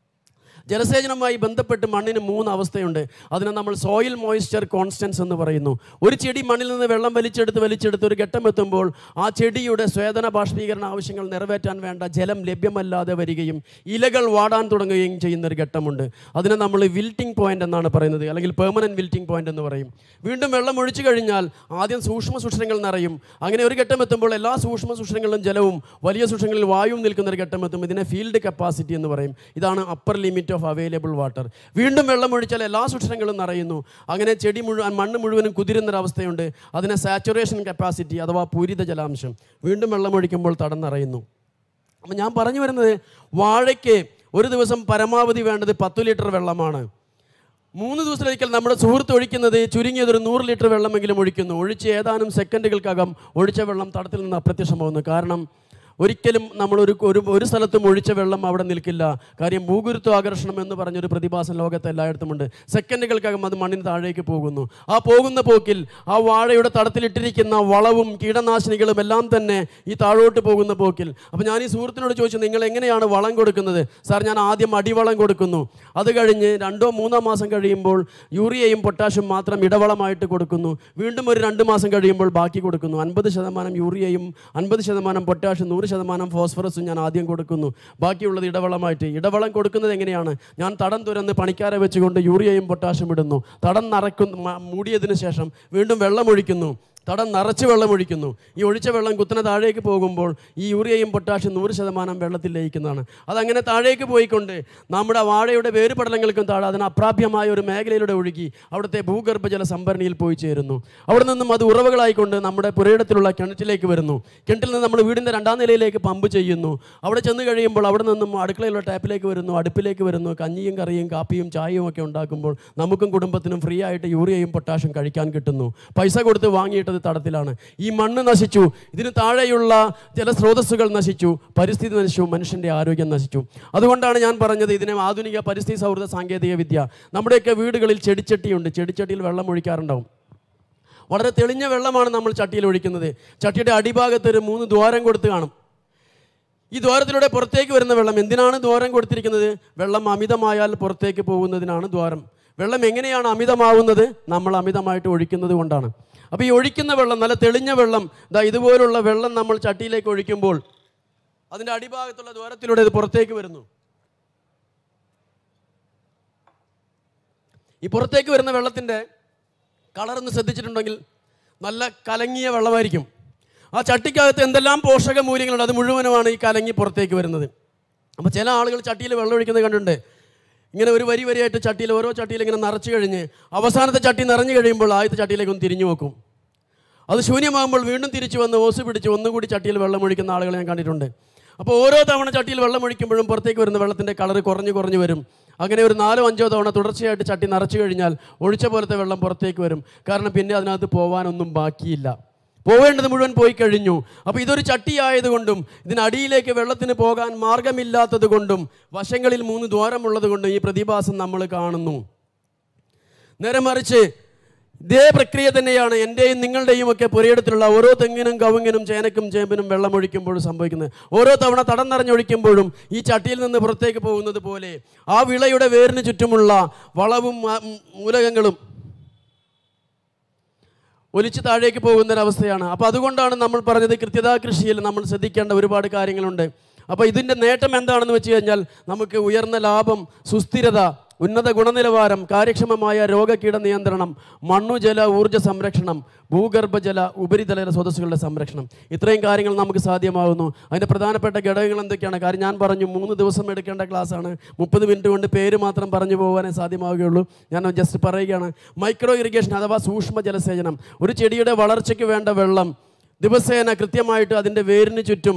Speaker 1: ജലസേചനവുമായി ബന്ധപ്പെട്ട് മണ്ണിന് മൂന്ന് അവസ്ഥയുണ്ട്. അതിനെ നമ്മൾ സോയിൽ മോയ്സ്ചർ കോൺസ്റ്റൻസ് എന്ന് പറയുന്നു. ഒരു ചെടി മണ്ണിൽ നിന്ന് വെള്ളം വലിച്ചെടുത്ത് വലിച്ചെടുത്ത് ഒരു ഘട്ടം എത്തുമ്പോൾ ആ ചെടിയുടെ സ്വേദന ബാഷ്പീകരണ ആവശ്യങ്ങൾ നിറവേറ്റാൻ വേണ്ട ജലം ലഭ്യമല്ലാതെ വരികയും ഇലകൾ വാടാൻ തുടങ്ങുകയും ചെയ്യുന്ന ഒരു ഘട്ടമുണ്ട്. അതിനെ നമ്മൾ വിൽറ്റിംഗ് പോയിൻ്റ് എന്നാണ് പറയുന്നത്, അല്ലെങ്കിൽ പെർമനൻറ്റ് വിൽറ്റിംഗ് പോയിൻ്റ് എന്ന് പറയും. വീണ്ടും വെള്ളം ഒഴിച്ചു കഴിഞ്ഞാൽ ആദ്യം സൂക്ഷ്മ സുഷിരങ്ങൾ നിറയും. അങ്ങനെ ഒരു ഘട്ടം എത്തുമ്പോൾ എല്ലാ സൂക്ഷ്മ സുഷിരങ്ങളിലും ജലവും വലിയ സുഷിരങ്ങളിൽ വായുവും നിൽക്കുന്ന ഒരു ഘട്ടം എത്തും. ഇതിനെ ഫീൽഡ് കപ്പാസിറ്റി എന്ന് പറയും. ഇതാണ് upper limit of available water. വീണ്ടും വെള്ളം ഒഴിച്ചാൽ എല്ലാ സുഷിരങ്ങളും നിറയുന്നു. അങ്ങനെ ചെടി മുഴുവൻ മണ്ണ് മുഴുവനും കുതിരുന്നൊരവസ്ഥയുണ്ട്. അതിനെ സാച്ചുറേഷൻ കപ്പാസിറ്റി അഥവാ പൂരിത ജലാംശം. വീണ്ടും വെള്ളം ഒഴിക്കുമ്പോൾ തടം നിറയുന്നു. അപ്പം ഞാൻ പറഞ്ഞു വരുന്നത്, വാഴയ്ക്ക് ഒരു ദിവസം പരമാവധി വേണ്ടത് പത്ത് ലിറ്റർ വെള്ളമാണ്. മൂന്ന് ദിവസത്തിലൊരിക്കൽ നമ്മുടെ സുഹൃത്ത് ഒഴിക്കുന്നത് ചുരുങ്ങിയതൊരു നൂറ് ലിറ്റർ വെള്ളമെങ്കിലും ഒഴിക്കുന്നു. ഒഴിച്ച് ഏതാനും സെക്കൻഡുകൾക്കകം ഒഴിച്ച വെള്ളം തടത്തിൽ നിന്ന് അപ്രത്യക്ഷമാകുന്നു. കാരണം ഒരിക്കലും നമ്മളൊരു ഒരു ഒരു സ്ഥലത്തും ഒഴിച്ച വെള്ളം അവിടെ നിൽക്കില്ല. കാര്യം ഭൂഗുരുത്വാകർഷണം എന്ന് പറഞ്ഞൊരു പ്രതിഭാസം ലോകത്ത് എല്ലായിടത്തുമുണ്ട്. സെക്കൻഡുകൾക്കകം അത് മണ്ണിന് താഴേക്ക് പോകുന്നു. ആ പോകുന്ന പോക്കിൽ ആ വാഴയുടെ തടത്തിലിട്ടിരിക്കുന്ന വളവും കീടനാശിനികളും എല്ലാം തന്നെ ഈ താഴോട്ട് പോകുന്ന പോക്കിൽ. അപ്പോൾ ഞാൻ ഈ സുഹൃത്തിനോട് ചോദിച്ചു, നിങ്ങൾ എങ്ങനെയാണ് വളം കൊടുക്കുന്നത്? സാർ, ഞാൻ ആദ്യം അടിവളം കൊടുക്കുന്നു. അത് കഴിഞ്ഞ് രണ്ടോ മൂന്നോ മാസം കഴിയുമ്പോൾ യൂറിയയും പൊട്ടാഷ്യം മാത്രം ഇടവളമായിട്ട് കൊടുക്കുന്നു. വീണ്ടും ഒരു രണ്ട് മാസം കഴിയുമ്പോൾ ബാക്കി കൊടുക്കുന്നു. അൻപത് ശതമാനം യൂറിയയും അൻപത് ശതമാനം പൊട്ടാഷ്യം നൂറ് ശതമാനം ഫോസ്ഫറസും ഞാൻ ആദ്യം കൊടുക്കുന്നു. ബാക്കിയുള്ളത് ഇടവളമായിട്ട്. ഇടവളം കൊടുക്കുന്നത് എങ്ങനെയാണ്? ഞാൻ തടം തുരന്ന് പണിക്കാരെ വെച്ചുകൊണ്ട് യൂറിയയും പൊട്ടാഷ്യം ഇടുന്നു. തടം നിറയ്ക്കുന്നു. മൂടിയതിന് ശേഷം വീണ്ടും വെള്ളമൊഴിക്കുന്നു. തടം നിറച്ച് വെള്ളമൊഴിക്കുന്നു. ഈ ഒഴിച്ച വെള്ളം കുത്തനെ താഴേക്ക് പോകുമ്പോൾ ഈ യൂറിയയും പൊട്ടാഷ്യം നൂറ് ശതമാനം വെള്ളത്തിൽ ലയിക്കുന്നതാണ്. അതങ്ങനെ താഴേക്ക് പോയിക്കൊണ്ട് നമ്മുടെ വാഴയുടെ വേരുപടലങ്ങൾക്കും താഴെ അതിന് അപ്രാപ്യമായ ഒരു മേഖലയിലൂടെ ഒഴുകി അവിടുത്തെ ഭൂഗർഭജല സംഭരണിയിൽ പോയി ചേരുന്നു. അവിടെ നിന്നും അത് ഉറവകളായിക്കൊണ്ട് നമ്മുടെ പുരയിടത്തിലുള്ള കിണറ്റിലേക്ക് വരുന്നു. കിണറ്റിൽ നിന്ന് നമ്മൾ വീടിൻ്റെ രണ്ടാം നിലയിലേക്ക് പമ്പ് ചെയ്യുന്നു. അവിടെ ചെന്ന് കഴിയുമ്പോൾ അവിടെ നിന്നും അടുക്കളയിലുള്ള ടാപ്പിലേക്ക് വരുന്നു, അടുപ്പിലേക്ക് വരുന്നു. കഞ്ഞിയും കറിയും കാപ്പിയും ചായയും ഒക്കെ ഉണ്ടാക്കുമ്പോൾ നമുക്കും കുടുംബത്തിനും ഫ്രീ ആയിട്ട് യൂറിയയും പൊട്ടാഷ്യം കഴിക്കാൻ കിട്ടുന്നു. പൈസ കൊടുത്ത് വാങ്ങിയിട്ടത് തടത്തിലാണ്. ഈ മണ്ണ് നശിച്ചു, ഇതിന് താഴെയുള്ള ജലസ്രോതസ്സുകൾ നശിച്ചു, പരിസ്ഥിതി നശിച്ചു, മനുഷ്യൻ്റെ ആരോഗ്യം നശിച്ചു. അതുകൊണ്ടാണ് ഞാൻ പറഞ്ഞത് ഇതിനെ ആധുനിക പരിസ്ഥിതി സൗഹൃദ സാങ്കേതിക വിദ്യ. നമ്മുടെയൊക്കെ വീടുകളിൽ ചെടിച്ചട്ടിയുണ്ട്. ചെടിച്ചട്ടിയിൽ വെള്ളം ഒഴിക്കാറുണ്ടാവും. വളരെ തെളിഞ്ഞ വെള്ളമാണ് നമ്മൾ ചട്ടിയിൽ ഒഴിക്കുന്നത്. ചട്ടിയുടെ അടിഭാഗത്ത് ഒരു മൂന്ന് ദ്വാരം കൊടുത്ത് കാണും. ഈ ദ്വാരത്തിലൂടെ പുറത്തേക്ക് വരുന്ന വെള്ളം, എന്തിനാണ് ദ്വാരം കൊടുത്തിരിക്കുന്നത്? വെള്ളം അമിതമായാൽ പുറത്തേക്ക് പോകുന്നതിനാണ് ദ്വാരം. വെള്ളം എങ്ങനെയാണ് അമിതമാവുന്നത്? നമ്മൾ അമിതമായിട്ട് ഒഴിക്കുന്നത് കൊണ്ടാണ്. അപ്പോൾ ഈ ഒഴിക്കുന്ന വെള്ളം, നല്ല തെളിഞ്ഞ വെള്ളം, ഇതാ ഇതുപോലുള്ള വെള്ളം നമ്മൾ ചട്ടിയിലേക്ക് ഒഴിക്കുമ്പോൾ അതിൻ്റെ അടിഭാഗത്തുള്ള ദ്വാരത്തിലൂടെ ഇത് പുറത്തേക്ക് വരുന്നു. ഈ പുറത്തേക്ക് വരുന്ന വെള്ളത്തിൻ്റെ കളറൊന്ന് ശ്രദ്ധിച്ചിട്ടുണ്ടെങ്കിൽ നല്ല കലങ്ങിയ വെള്ളമായിരിക്കും. ആ ചട്ടിക്കകത്ത് എന്തെല്ലാം പോഷക മൂല്യങ്ങളുണ്ട്, അത് മുഴുവനുമാണ് ഈ കലങ്ങി പുറത്തേക്ക് വരുന്നത്. അപ്പോൾ ചില ആളുകൾ ചട്ടിയിൽ വെള്ളം ഒഴിക്കുന്നത് കണ്ടിട്ടുണ്ട്. ഇങ്ങനെ ഒരു വരി വരിയായിട്ട് ചട്ടിയിൽ ഓരോ ചട്ടിയിൽ ഇങ്ങനെ നിറച്ച് കഴിഞ്ഞ് അവസാനത്തെ ചട്ടി നിറഞ്ഞു കഴിയുമ്പോൾ ആദ്യത്തെ ചട്ടിയിലേക്ക് ഒന്ന് തിരിഞ്ഞു നോക്കും. അത് ശൂന്യമാകുമ്പോൾ വീണ്ടും തിരിച്ചു വന്ന് ഓസ് പിടിച്ച് ഒന്നുകൂടി ചട്ടിയിൽ വെള്ളം ഒഴിക്കുന്ന ആളുകളെ ഞാൻ കണ്ടിട്ടുണ്ട്. അപ്പോൾ ഓരോ തവണ ചട്ടിയിൽ വെള്ളം ഒഴിക്കുമ്പോഴും പുറത്തേക്ക് വരുന്ന വെള്ളത്തിൻ്റെ കളർ കുറഞ്ഞു കുറഞ്ഞു വരും. അങ്ങനെ ഒരു നാലോ അഞ്ചോ തവണ തുടർച്ചയായിട്ട് ചട്ടി നിറച്ചു കഴിഞ്ഞാൽ ഒഴിച്ച പോലത്തെ വെള്ളം പുറത്തേക്ക് വരും. കാരണം പിന്നെ അതിനകത്ത് പോകാനൊന്നും ബാക്കിയില്ല, പോവേണ്ടത് മുഴുവൻ പോയി കഴിഞ്ഞു. അപ്പോൾ ഇതൊരു ചട്ടിയായതുകൊണ്ടും ഇതിനടിയിലേക്ക് വെള്ളത്തിന് പോകാൻ മാർഗമില്ലാത്തത് കൊണ്ടും വശങ്ങളിൽ മൂന്ന് ദ്വാരമുള്ളത് കൊണ്ടും ഈ പ്രതിഭാസം നമ്മൾ കാണുന്നു. നേരെ മറിച്ച് ഇതേ പ്രക്രിയ തന്നെയാണ് എൻ്റെയും നിങ്ങളുടെയും ഒക്കെ പുരയിടത്തിലുള്ള ഓരോ തെങ്ങിനും കവുങ്ങിനും ചേനക്കും ചേമ്പിനും വെള്ളം ഒഴിക്കുമ്പോഴും സംഭവിക്കുന്നത്. ഓരോ തവണ തടം നിറഞ്ഞൊഴിക്കുമ്പോഴും ഈ ചട്ടിയിൽ നിന്ന് പുറത്തേക്ക് പോകുന്നത് പോലെ ആ വിളയുടെ വേരിന് ചുറ്റുമുള്ള വളവും മൂലകങ്ങളും ഒലിച്ച് താഴേക്ക് പോകുന്നൊരവസ്ഥയാണ്. അപ്പോൾ അതുകൊണ്ടാണ് നമ്മൾ പറഞ്ഞത് കൃത്യതാ കൃഷിയിൽ നമ്മൾ ശ്രദ്ധിക്കേണ്ട ഒരുപാട് കാര്യങ്ങളുണ്ട്. അപ്പോൾ ഇതിൻ്റെ നേട്ടം എന്താണെന്ന് വെച്ച് കഴിഞ്ഞാൽ നമുക്ക് ഉയർന്ന ലാഭം, സുസ്ഥിരത, ഉന്നത ഗുണനിലവാരം, കാര്യക്ഷമമായ രോഗകീട നിയന്ത്രണം, മണ്ണുജല ഊർജ്ജ സംരക്ഷണം, ഭൂഗർഭജല ഉപരിതല സ്രോതസ്സുകളുടെ സംരക്ഷണം, ഇത്രയും കാര്യങ്ങൾ നമുക്ക് സാധ്യമാകുന്നു. അതിൻ്റെ പ്രധാനപ്പെട്ട ഘടകങ്ങൾ എന്തൊക്കെയാണ്? കാര്യം ഞാൻ പറഞ്ഞു മൂന്ന് ദിവസം എടുക്കേണ്ട ക്ലാസ്സാണ്. മുപ്പത് മിനിറ്റ് കൊണ്ട് പേര് മാത്രം പറഞ്ഞു പോകാനേ സാധ്യമാവുകയുള്ളൂ. ഞാൻ ജസ്റ്റ് പറയുകയാണ്. മൈക്രോ ഇറിഗേഷൻ അഥവാ സൂക്ഷ്മ ജലസേചനം. ഒരു ചെടിയുടെ വളർച്ചയ്ക്ക് വേണ്ട വെള്ളം ദിവസേന കൃത്യമായിട്ട് അതിൻ്റെ വേരിന് ചുറ്റും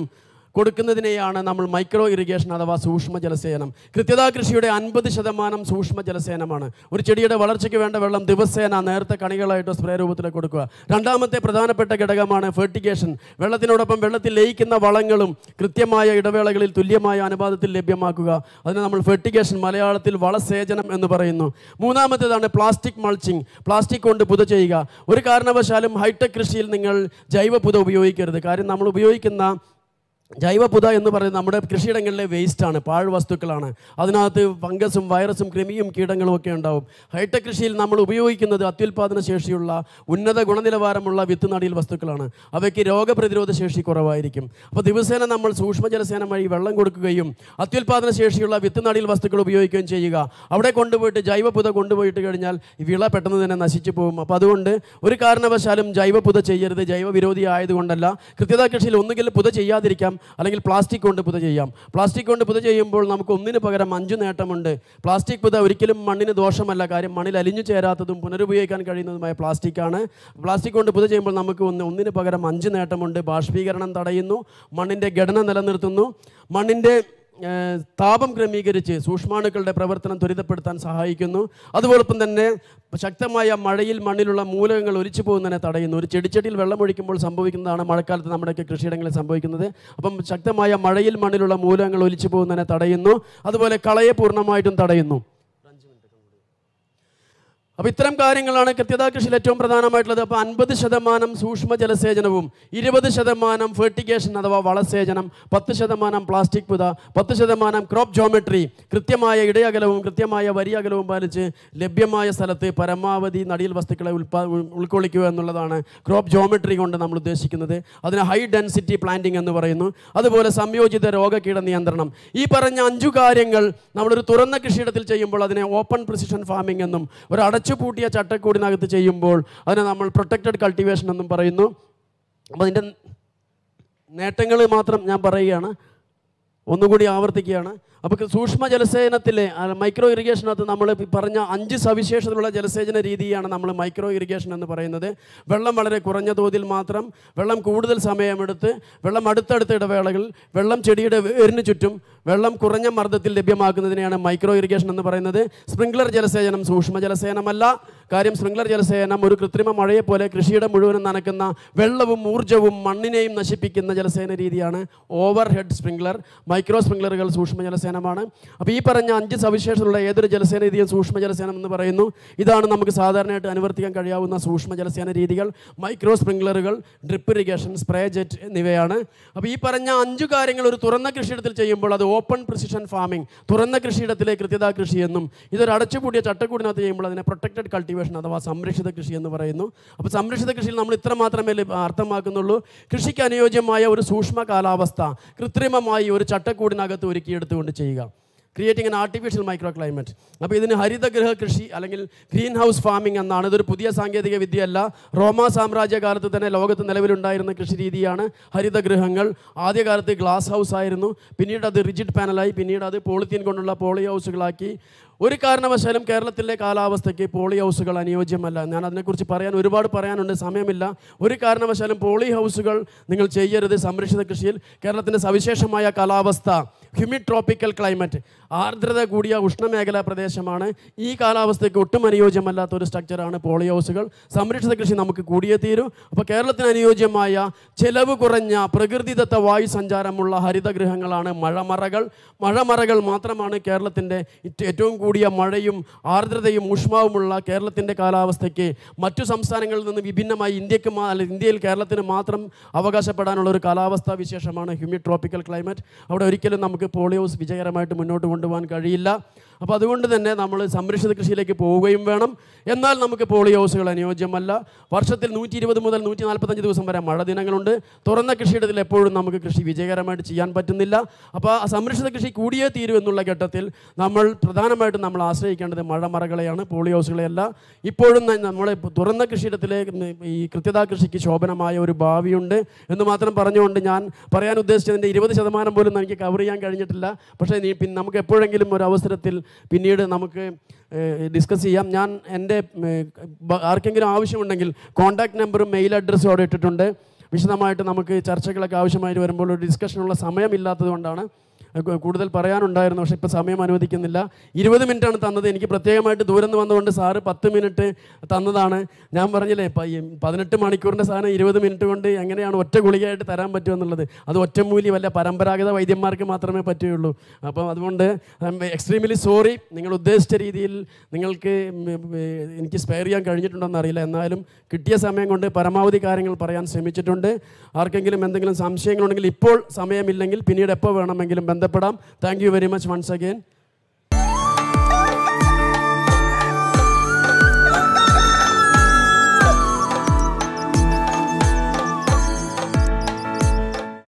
Speaker 1: കൊടുക്കുന്നതിനെയാണ് നമ്മൾ മൈക്രോ ഇറിഗേഷൻ അഥവാ സൂക്ഷ്മ ജലസേചനം. കൃത്യതാ കൃഷിയുടെ അൻപത് ശതമാനം സൂക്ഷ്മ ജലസേചനമാണ്. ഒരു ചെടിയുടെ വളർച്ചയ്ക്ക് വേണ്ട വെള്ളം ദിവസേന നേരത്തെ കണികളായിട്ടോ സ്പ്രേ രൂപത്തിലോ കൊടുക്കുക. രണ്ടാമത്തെ പ്രധാനപ്പെട്ട ഘടകമാണ് ഫെർട്ടിഗേഷൻ. വെള്ളത്തിനോടൊപ്പം വെള്ളത്തിൽ ലയിക്കുന്ന വളങ്ങളും കൃത്യമായ ഇടവേളകളിൽ തുല്യമായ അനുപാതത്തിൽ ലഭ്യമാക്കുക. അതിന് നമ്മൾ ഫെർട്ടിഗേഷൻ, മലയാളത്തിൽ വളസേചനം എന്ന് പറയുന്നു. മൂന്നാമത്തേതാണ് പ്ലാസ്റ്റിക് മൾച്ചിങ്. പ്ലാസ്റ്റിക് കൊണ്ട് പുത ചെയ്യുക. ഒരു കാരണവശാലും ഹൈടെക് കൃഷിയിൽ നിങ്ങൾ ജൈവ പുത ഉപയോഗിക്കരുത്. കാര്യം നമ്മൾ ഉപയോഗിക്കുന്ന ജൈവപുത എന്ന് പറയുന്നത് നമ്മുടെ കൃഷിയിടങ്ങളിലെ വേസ്റ്റാണ്, പാഴ്വസ്തുക്കളാണ്. അതിനകത്ത് ഫംഗസും വൈറസും കൃമിയും കീടങ്ങളും ഒക്കെ ഉണ്ടാവും. ഹൈടെക് കൃഷിയിൽ നമ്മൾ ഉപയോഗിക്കുന്നത് അത്യുൽപാദന ശേഷിയുള്ള ഉന്നത ഗുണനിലവാരമുള്ള വിത്ത് നടീൽ വസ്തുക്കളാണ്. അവയ്ക്ക് രോഗപ്രതിരോധ ശേഷി കുറവായിരിക്കും. അപ്പോൾ ദിവസേന നമ്മൾ സൂക്ഷ്മ ജലസേചനം വഴി വെള്ളം കൊടുക്കുകയും അത്യുൽപാദന ശേഷിയുള്ള വിത്ത് നടീൽ വസ്തുക്കൾ ഉപയോഗിക്കുകയും ചെയ്യുക. അവിടെ കൊണ്ടുപോയിട്ട് ജൈവപുത കൊണ്ടുപോയിട്ട് കഴിഞ്ഞാൽ വിള പെട്ടെന്ന് തന്നെ നശിച്ചു പോകും. അപ്പോൾ അതുകൊണ്ട് ഒരു കാരണവശാലും ജൈവപുത ചെയ്യരുത്. ജൈവ വിരോധി ആയതുകൊണ്ടല്ല. കൃത്യതാ കൃഷിയിൽ ഒന്നുകിൽ പുത ചെയ്യാതിരിക്കാം, അല്ലെങ്കിൽ പ്ലാസ്റ്റിക് കൊണ്ട് പുത ചെയ്യാം. പ്ലാസ്റ്റിക് കൊണ്ട് പുത ചെയ്യുമ്പോൾ നമുക്ക് ഒന്നിന് പകരം അഞ്ച് നേട്ടമുണ്ട്. പ്ലാസ്റ്റിക് പുത ഒരിക്കലും മണ്ണിന് ദോഷമല്ല. കാര്യം മണ്ണിൽ അലിഞ്ഞു ചേരാത്തതും പുനരുപയോഗിക്കാൻ കഴിയുന്നതുമായ പ്ലാസ്റ്റിക്കാണ്. പ്ലാസ്റ്റിക് കൊണ്ട് പുത ചെയ്യുമ്പോൾ നമുക്ക് ഒന്ന് ഒന്നിന് പകരം അഞ്ച് നേട്ടമുണ്ട്. ബാഷ്പീകരണം തടയുന്നു, മണ്ണിൻ്റെ ഘടന നിലനിർത്തുന്നു, മണ്ണിൻ്റെ താപം ക്രമീകരിച്ച് സൂക്ഷ്മാണുക്കളുടെ പ്രവർത്തനം ത്വരിതപ്പെടുത്താൻ സഹായിക്കുന്നു. അതുപോലൊപ്പം തന്നെ ശക്തമായ മഴയിൽ മണ്ണിലുള്ള മൂലകങ്ങൾ ഒലിച്ചു പോകുന്നതിനെ തടയുന്നു. ഒരു ചെടിച്ചട്ടിയിൽ വെള്ളമൊഴിക്കുമ്പോൾ സംഭവിക്കുന്നതാണ് മഴക്കാലത്ത് നമ്മുടെയൊക്കെ കൃഷിയിടങ്ങളിൽ സംഭവിക്കുന്നത്. അപ്പം ശക്തമായ മഴയിൽ മണ്ണിലുള്ള മൂലകങ്ങൾ ഒലിച്ചു പോകുന്നതിനെ തടയുന്നു. അതുപോലെ കളയെ പൂർണ്ണമായിട്ടും തടയുന്നു. അപ്പോൾ ഇത്തരം കാര്യങ്ങളാണ് കൃത്യതാ കൃഷിയിൽ ഏറ്റവും പ്രധാനമായിട്ടുള്ളത്. അപ്പോൾ അൻപത് ശതമാനം സൂക്ഷ്മ ജലസേചനവും ഇരുപത് ശതമാനം ഫെർട്ടിഗേഷൻ അഥവാ വളസേചനം, പത്ത് ശതമാനം പ്ലാസ്റ്റിക് പുത, പത്ത് ശതമാനം ക്രോപ്പ് ജോമെട്രി, കൃത്യമായ ഇടയകലവും കൃത്യമായ വരിയകലവും പാലിച്ച് ലഭ്യമായ സ്ഥലത്ത് പരമാവധി നടീൽ വസ്തുക്കളെ ഉൽപാ ഉൾക്കൊള്ളിക്കുക എന്നുള്ളതാണ് ക്രോപ്പ് ജോമെട്രി കൊണ്ട് നമ്മൾ ഉദ്ദേശിക്കുന്നത്. അതിന് ഹൈ ഡെൻസിറ്റി പ്ലാന്റിംഗ് എന്ന് പറയുന്നു. അതുപോലെ സംയോജിത രോഗകീട നിയന്ത്രണം. ഈ പറഞ്ഞ അഞ്ചു കാര്യങ്ങൾ നമ്മളൊരു തുറന്ന കൃഷിയിടത്തിൽ ചെയ്യുമ്പോൾ അതിനെ ഓപ്പൺ പ്രിസിഷൻ ഫാമിംഗ് എന്നും, ഒരു അടച്ചു പൂട്ടിയ ചട്ടക്കൂടിനകത്ത് ചെയ്യുമ്പോൾ അതിനെ നമ്മൾ പ്രൊട്ടക്റ്റഡ് കൾട്ടിവേഷൻ എന്നും പറയുന്നു. അപ്പോൾ അതിൻ്റെ നേട്ടങ്ങൾ മാത്രം ഞാൻ പറയുകയാണ്, ഒന്നുകൂടി ആവർത്തിക്കുകയാണ്. അപ്പോൾ സൂക്ഷ്മ ജലസേചനത്തിലെ മൈക്രോ ഇറിഗേഷനകത്ത് നമ്മൾ പറഞ്ഞ അഞ്ച് സവിശേഷതയുള്ള ജലസേചന രീതിയാണ് നമ്മൾ മൈക്രോ ഇറിഗേഷൻ എന്ന് പറയുന്നത്. വെള്ളം വളരെ കുറഞ്ഞ തോതിൽ മാത്രം, വെള്ളം കൂടുതൽ സമയമെടുത്ത്, വെള്ളം അടുത്തടുത്ത ഇടവേളകൾ, വെള്ളം ചെടിയുടെ വേരിന് ചുറ്റും, വെള്ളം കുറഞ്ഞ മർദ്ദത്തിൽ ലഭ്യമാക്കുന്നതിനെയാണ് മൈക്രോ ഇറിഗേഷൻ എന്ന് പറയുന്നത്. സ്പ്രിംഗ്ലർ ജലസേചനം സൂക്ഷ്മ ജലസേചനമല്ല. കാര്യം സ്പ്രിംഗ്ലർ ജലസേചനം ഒരു കൃത്രിമ മഴയെപ്പോലെ കൃഷിയുടെ മുഴുവനും നനക്കുന്ന വെള്ളവും ഊർജ്ജവും മണ്ണിനെയും നശിപ്പിക്കുന്ന ജലസേചന രീതിയാണ് ഓവർ ഹെഡ് സ്പ്രിംഗ്ലർ. മൈക്രോ സ്പ്രിംഗ്ലറുകൾ സൂക്ഷ്മ ജലസേനമാണ്. അപ്പോൾ ഈ പറഞ്ഞ അഞ്ച് സവിശേഷതയുള്ള ഏതൊരു ജലസേന രീതിയും സൂക്ഷ്മ ജലസേനം എന്ന് പറയുന്നു. ഇതാണ് നമുക്ക് സാധാരണയായിട്ട് അനുവർത്തിക്കാൻ കഴിയാവുന്ന സൂക്ഷ്മ ജലസേന രീതികൾ. മൈക്രോ സ്പ്രിംഗ്ലറുകൾ, ഡ്രിപ്പ് ഇറിഗേഷൻ, സ്പ്രേ ജെറ്റ് എന്നിവയാണ്. അപ്പോൾ ഈ പറഞ്ഞ അഞ്ചു കാര്യങ്ങൾ ഒരു തുറന്ന കൃഷിയിടത്തിൽ ചെയ്യുമ്പോൾ അത് ഓപ്പൺ പ്രിസിഷൻ ഫാമിംഗ്, തുറന്ന കൃഷിയിടത്തിലെ കൃത്യതാ കൃഷി എന്നും, ഇതൊരു അടച്ചുപൂട്ടിയ ചട്ടക്കൂടിനകത്ത് ചെയ്യുമ്പോൾ അതിനെ പ്രൊട്ടക്റ്റഡ് കൾട്ടിവേഷൻ അഥവാ സംരക്ഷിത കൃഷി എന്ന് പറയുന്നു. അപ്പോൾ സംരക്ഷിത കൃഷിയിൽ നമ്മൾ ഇത്ര മാത്രമേ അർത്ഥമാക്കുന്നുള്ളൂ. കൃഷിക്ക് അനുയോജ്യമായ ഒരു സൂക്ഷ്മ കാലാവസ്ഥ കൃത്രിമമായി ഒരു ചട്ടക്കൂടിനകത്ത് ഒരുക്കിയെടുത്തുകൊണ്ട് ചെയ്യുക. Creating an artificial micro climate. അപ്പോൾ ഇതിന് ഹരിതഗൃഹ കൃഷി അല്ലെങ്കിൽ ഗ്രീൻ ഹൗസ് ഫാമിംഗ് എന്നാണ്. ഇതൊരു പുതിയ സാങ്കേതിക വിദ്യയല്ല. റോമാ സാമ്രാജ്യ കാലത്ത് തന്നെ ലോകത്ത് നിലവിലുണ്ടായിരുന്ന കൃഷി രീതിയാണ് ഹരിതഗൃഹങ്ങൾ. ആദ്യകാലത്ത് ഗ്ലാസ് ഹൗസ് ആയിരുന്നു, പിന്നീട് അത് റിജിഡ് പാനലായി, പിന്നീട് അത് പോളിത്തീൻ കൊണ്ടുള്ള പോളി ഹൗസുകളാക്കി. ഒരു കാരണവശാലും കേരളത്തിലെ കാലാവസ്ഥയ്ക്ക് പോളി ഹൗസുകൾ അനുയോജ്യമല്ല. ഞാൻ അതിനെക്കുറിച്ച് പറയാൻ ഒരുപാട് പറയാനുണ്ട്, സമയമില്ല. ഒരു കാരണവശാലും പോളി ഹൗസുകൾ നിങ്ങൾ ചെയ്യരുത് സംരക്ഷിത കൃഷിയിൽ. കേരളത്തിൻ്റെ സവിശേഷമായ കാലാവസ്ഥ ഹ്യൂമിഡ് ട്രോപ്പിക്കൽ ക്ലൈമറ്റ്, ആർദ്രത കൂടിയ ഉഷ്ണമേഖലാ പ്രദേശമാണ്. ഈ കാലാവസ്ഥയ്ക്ക് ഒട്ടും അനുയോജ്യമല്ലാത്ത ഒരു സ്ട്രക്ചറാണ് പോളി ഹൗസുകൾ. സംരക്ഷിത കൃഷി നമുക്ക് കൂടിയേ തീരൂ. അപ്പോൾ കേരളത്തിന് അനുയോജ്യമായ ചെലവ് കുറഞ്ഞ പ്രകൃതിദത്ത വായു സഞ്ചാരമുള്ള ഹരിതഗൃഹങ്ങളാണ് മഴമറകൾ. മഴമറകൾ മാത്രമാണ് കേരളത്തിൻ്റെ ഏറ്റവും കൂടിയ മഴയും ആർദ്രതയും ഊഷ്മാവുമുള്ള കേരളത്തിൻ്റെ കാലാവസ്ഥയ്ക്ക് മറ്റു സംസ്ഥാനങ്ങളിൽ നിന്ന് വിഭിന്നമായി ഇന്ത്യക്ക് അല്ല ഇന്ത്യയിൽ കേരളത്തിന് മാത്രം അവകാശപ്പെടാനുള്ള ഒരു കാലാവസ്ഥാ വിശേഷമാണ് ഹ്യൂമിഡ് ട്രോപ്പിക്കൽ ക്ലൈമറ്റ്. അവിടെ ഒരിക്കലും നമുക്ക് പോളി ഹൗസ് വിജയകരമായിട്ട് മുന്നോട്ട് കൊണ്ടുപോകാൻ കഴിയില്ല. അപ്പോൾ അതുകൊണ്ട് തന്നെ നമ്മൾ സംരക്ഷിത കൃഷിയിലേക്ക് പോവുകയും വേണം. എന്നാൽ നമുക്ക് പോളി ഹൗസുകൾ അനുയോജ്യമല്ല. വർഷത്തിൽ നൂറ്റി ഇരുപത് മുതൽ നൂറ്റി നാൽപ്പത്തഞ്ച് ദിവസം വരെ മഴ ദിനങ്ങളുണ്ട്. തുറന്ന കൃഷിയിടത്തിൽ എപ്പോഴും നമുക്ക് കൃഷി വിജയകരമായിട്ട് ചെയ്യാൻ പറ്റുന്നില്ല. അപ്പോൾ ആ സംരക്ഷിത കൃഷി കൂടിയേ തീരൂ എന്നുള്ള ഘട്ടത്തിൽ നമ്മൾ പ്രധാനമായിട്ടും നമ്മൾ ആശ്രയിക്കേണ്ടത് മഴമറകളെയാണ്, പോളി ഹൗസുകളെയല്ല. ഇപ്പോഴും നമ്മളെ തുറന്ന കൃഷിയിടത്തിലെ ഈ കൃത്യതാ കൃഷിക്ക് ശോഭനമായ ഒരു ഭാവിയുണ്ട് എന്ന് മാത്രം പറഞ്ഞുകൊണ്ട് ഞാൻ പറയാൻ ഉദ്ദേശിച്ചതിൻ്റെ ഇരുപത് ശതമാനം പോലും എനിക്ക് കവർ ചെയ്യാൻ കഴിഞ്ഞിട്ടില്ല. പക്ഷേ നീ പിന്നെ നമുക്ക് എപ്പോഴെങ്കിലും ഒരു അവസരത്തിൽ പിന്നീട് നമുക്ക് ഡിസ്കസ് ചെയ്യാം. ഞാൻ എൻ്റെ ആർക്കെങ്കിലും ആവശ്യമുണ്ടെങ്കിൽ കോൺടാക്ട് നമ്പറും മെയിൽ അഡ്രസ്സും അവിടെ ഇട്ടിട്ടുണ്ട്. വിശദമായിട്ട് നമുക്ക് ചർച്ചകളൊക്കെ ആവശ്യമായിട്ട് വരുമ്പോൾ ഒരു ഡിസ്കഷനുള്ള സമയമില്ലാത്തത് കൊണ്ടാണ് കൂടുതൽ പറയാനുണ്ടായിരുന്നു. പക്ഷേ ഇപ്പോൾ സമയം അനുവദിക്കുന്നില്ല. ഇരുപത് മിനിറ്റാണ് തന്നത്. എനിക്ക് പ്രത്യേകമായിട്ട് ദൂരം നിന്ന് വന്നുകൊണ്ട് സാറ് പത്ത് മിനിറ്റ് തന്നതാണ്. ഞാൻ പറഞ്ഞില്ലേ പതിനെട്ട് മണിക്കൂറിൻ്റെ സാധനം ഇരുപത് മിനിറ്റ് കൊണ്ട് എങ്ങനെയാണ് ഒറ്റ ഗുളികയായിട്ട് തരാൻ പറ്റുമെന്നുള്ളത്. അത് ഒറ്റമൂലി വല്ല പരമ്പരാഗത വൈദ്യന്മാർക്ക് മാത്രമേ പറ്റുകയുള്ളൂ. അപ്പം അതുകൊണ്ട് എക്സ്ട്രീംലി സോറി. നിങ്ങൾ ഉദ്ദേശിച്ച രീതിയിൽ നിങ്ങൾക്ക് എനിക്ക് സ്പെയർ ചെയ്യാൻ കഴിഞ്ഞിട്ടുണ്ടോയെന്ന് അറിയില്ല. എന്നാലും കിട്ടിയ സമയം കൊണ്ട് പരമാവധി കാര്യങ്ങൾ പറയാൻ ശ്രമിച്ചിട്ടുണ്ട്. ആർക്കെങ്കിലും എന്തെങ്കിലും സംശയങ്ങളുണ്ടെങ്കിൽ ഇപ്പോൾ സമയമില്ലെങ്കിൽ പിന്നീട് എപ്പോൾ വേണമെങ്കിലും ബന്ധപ്പെടാം. Thank you very much once again.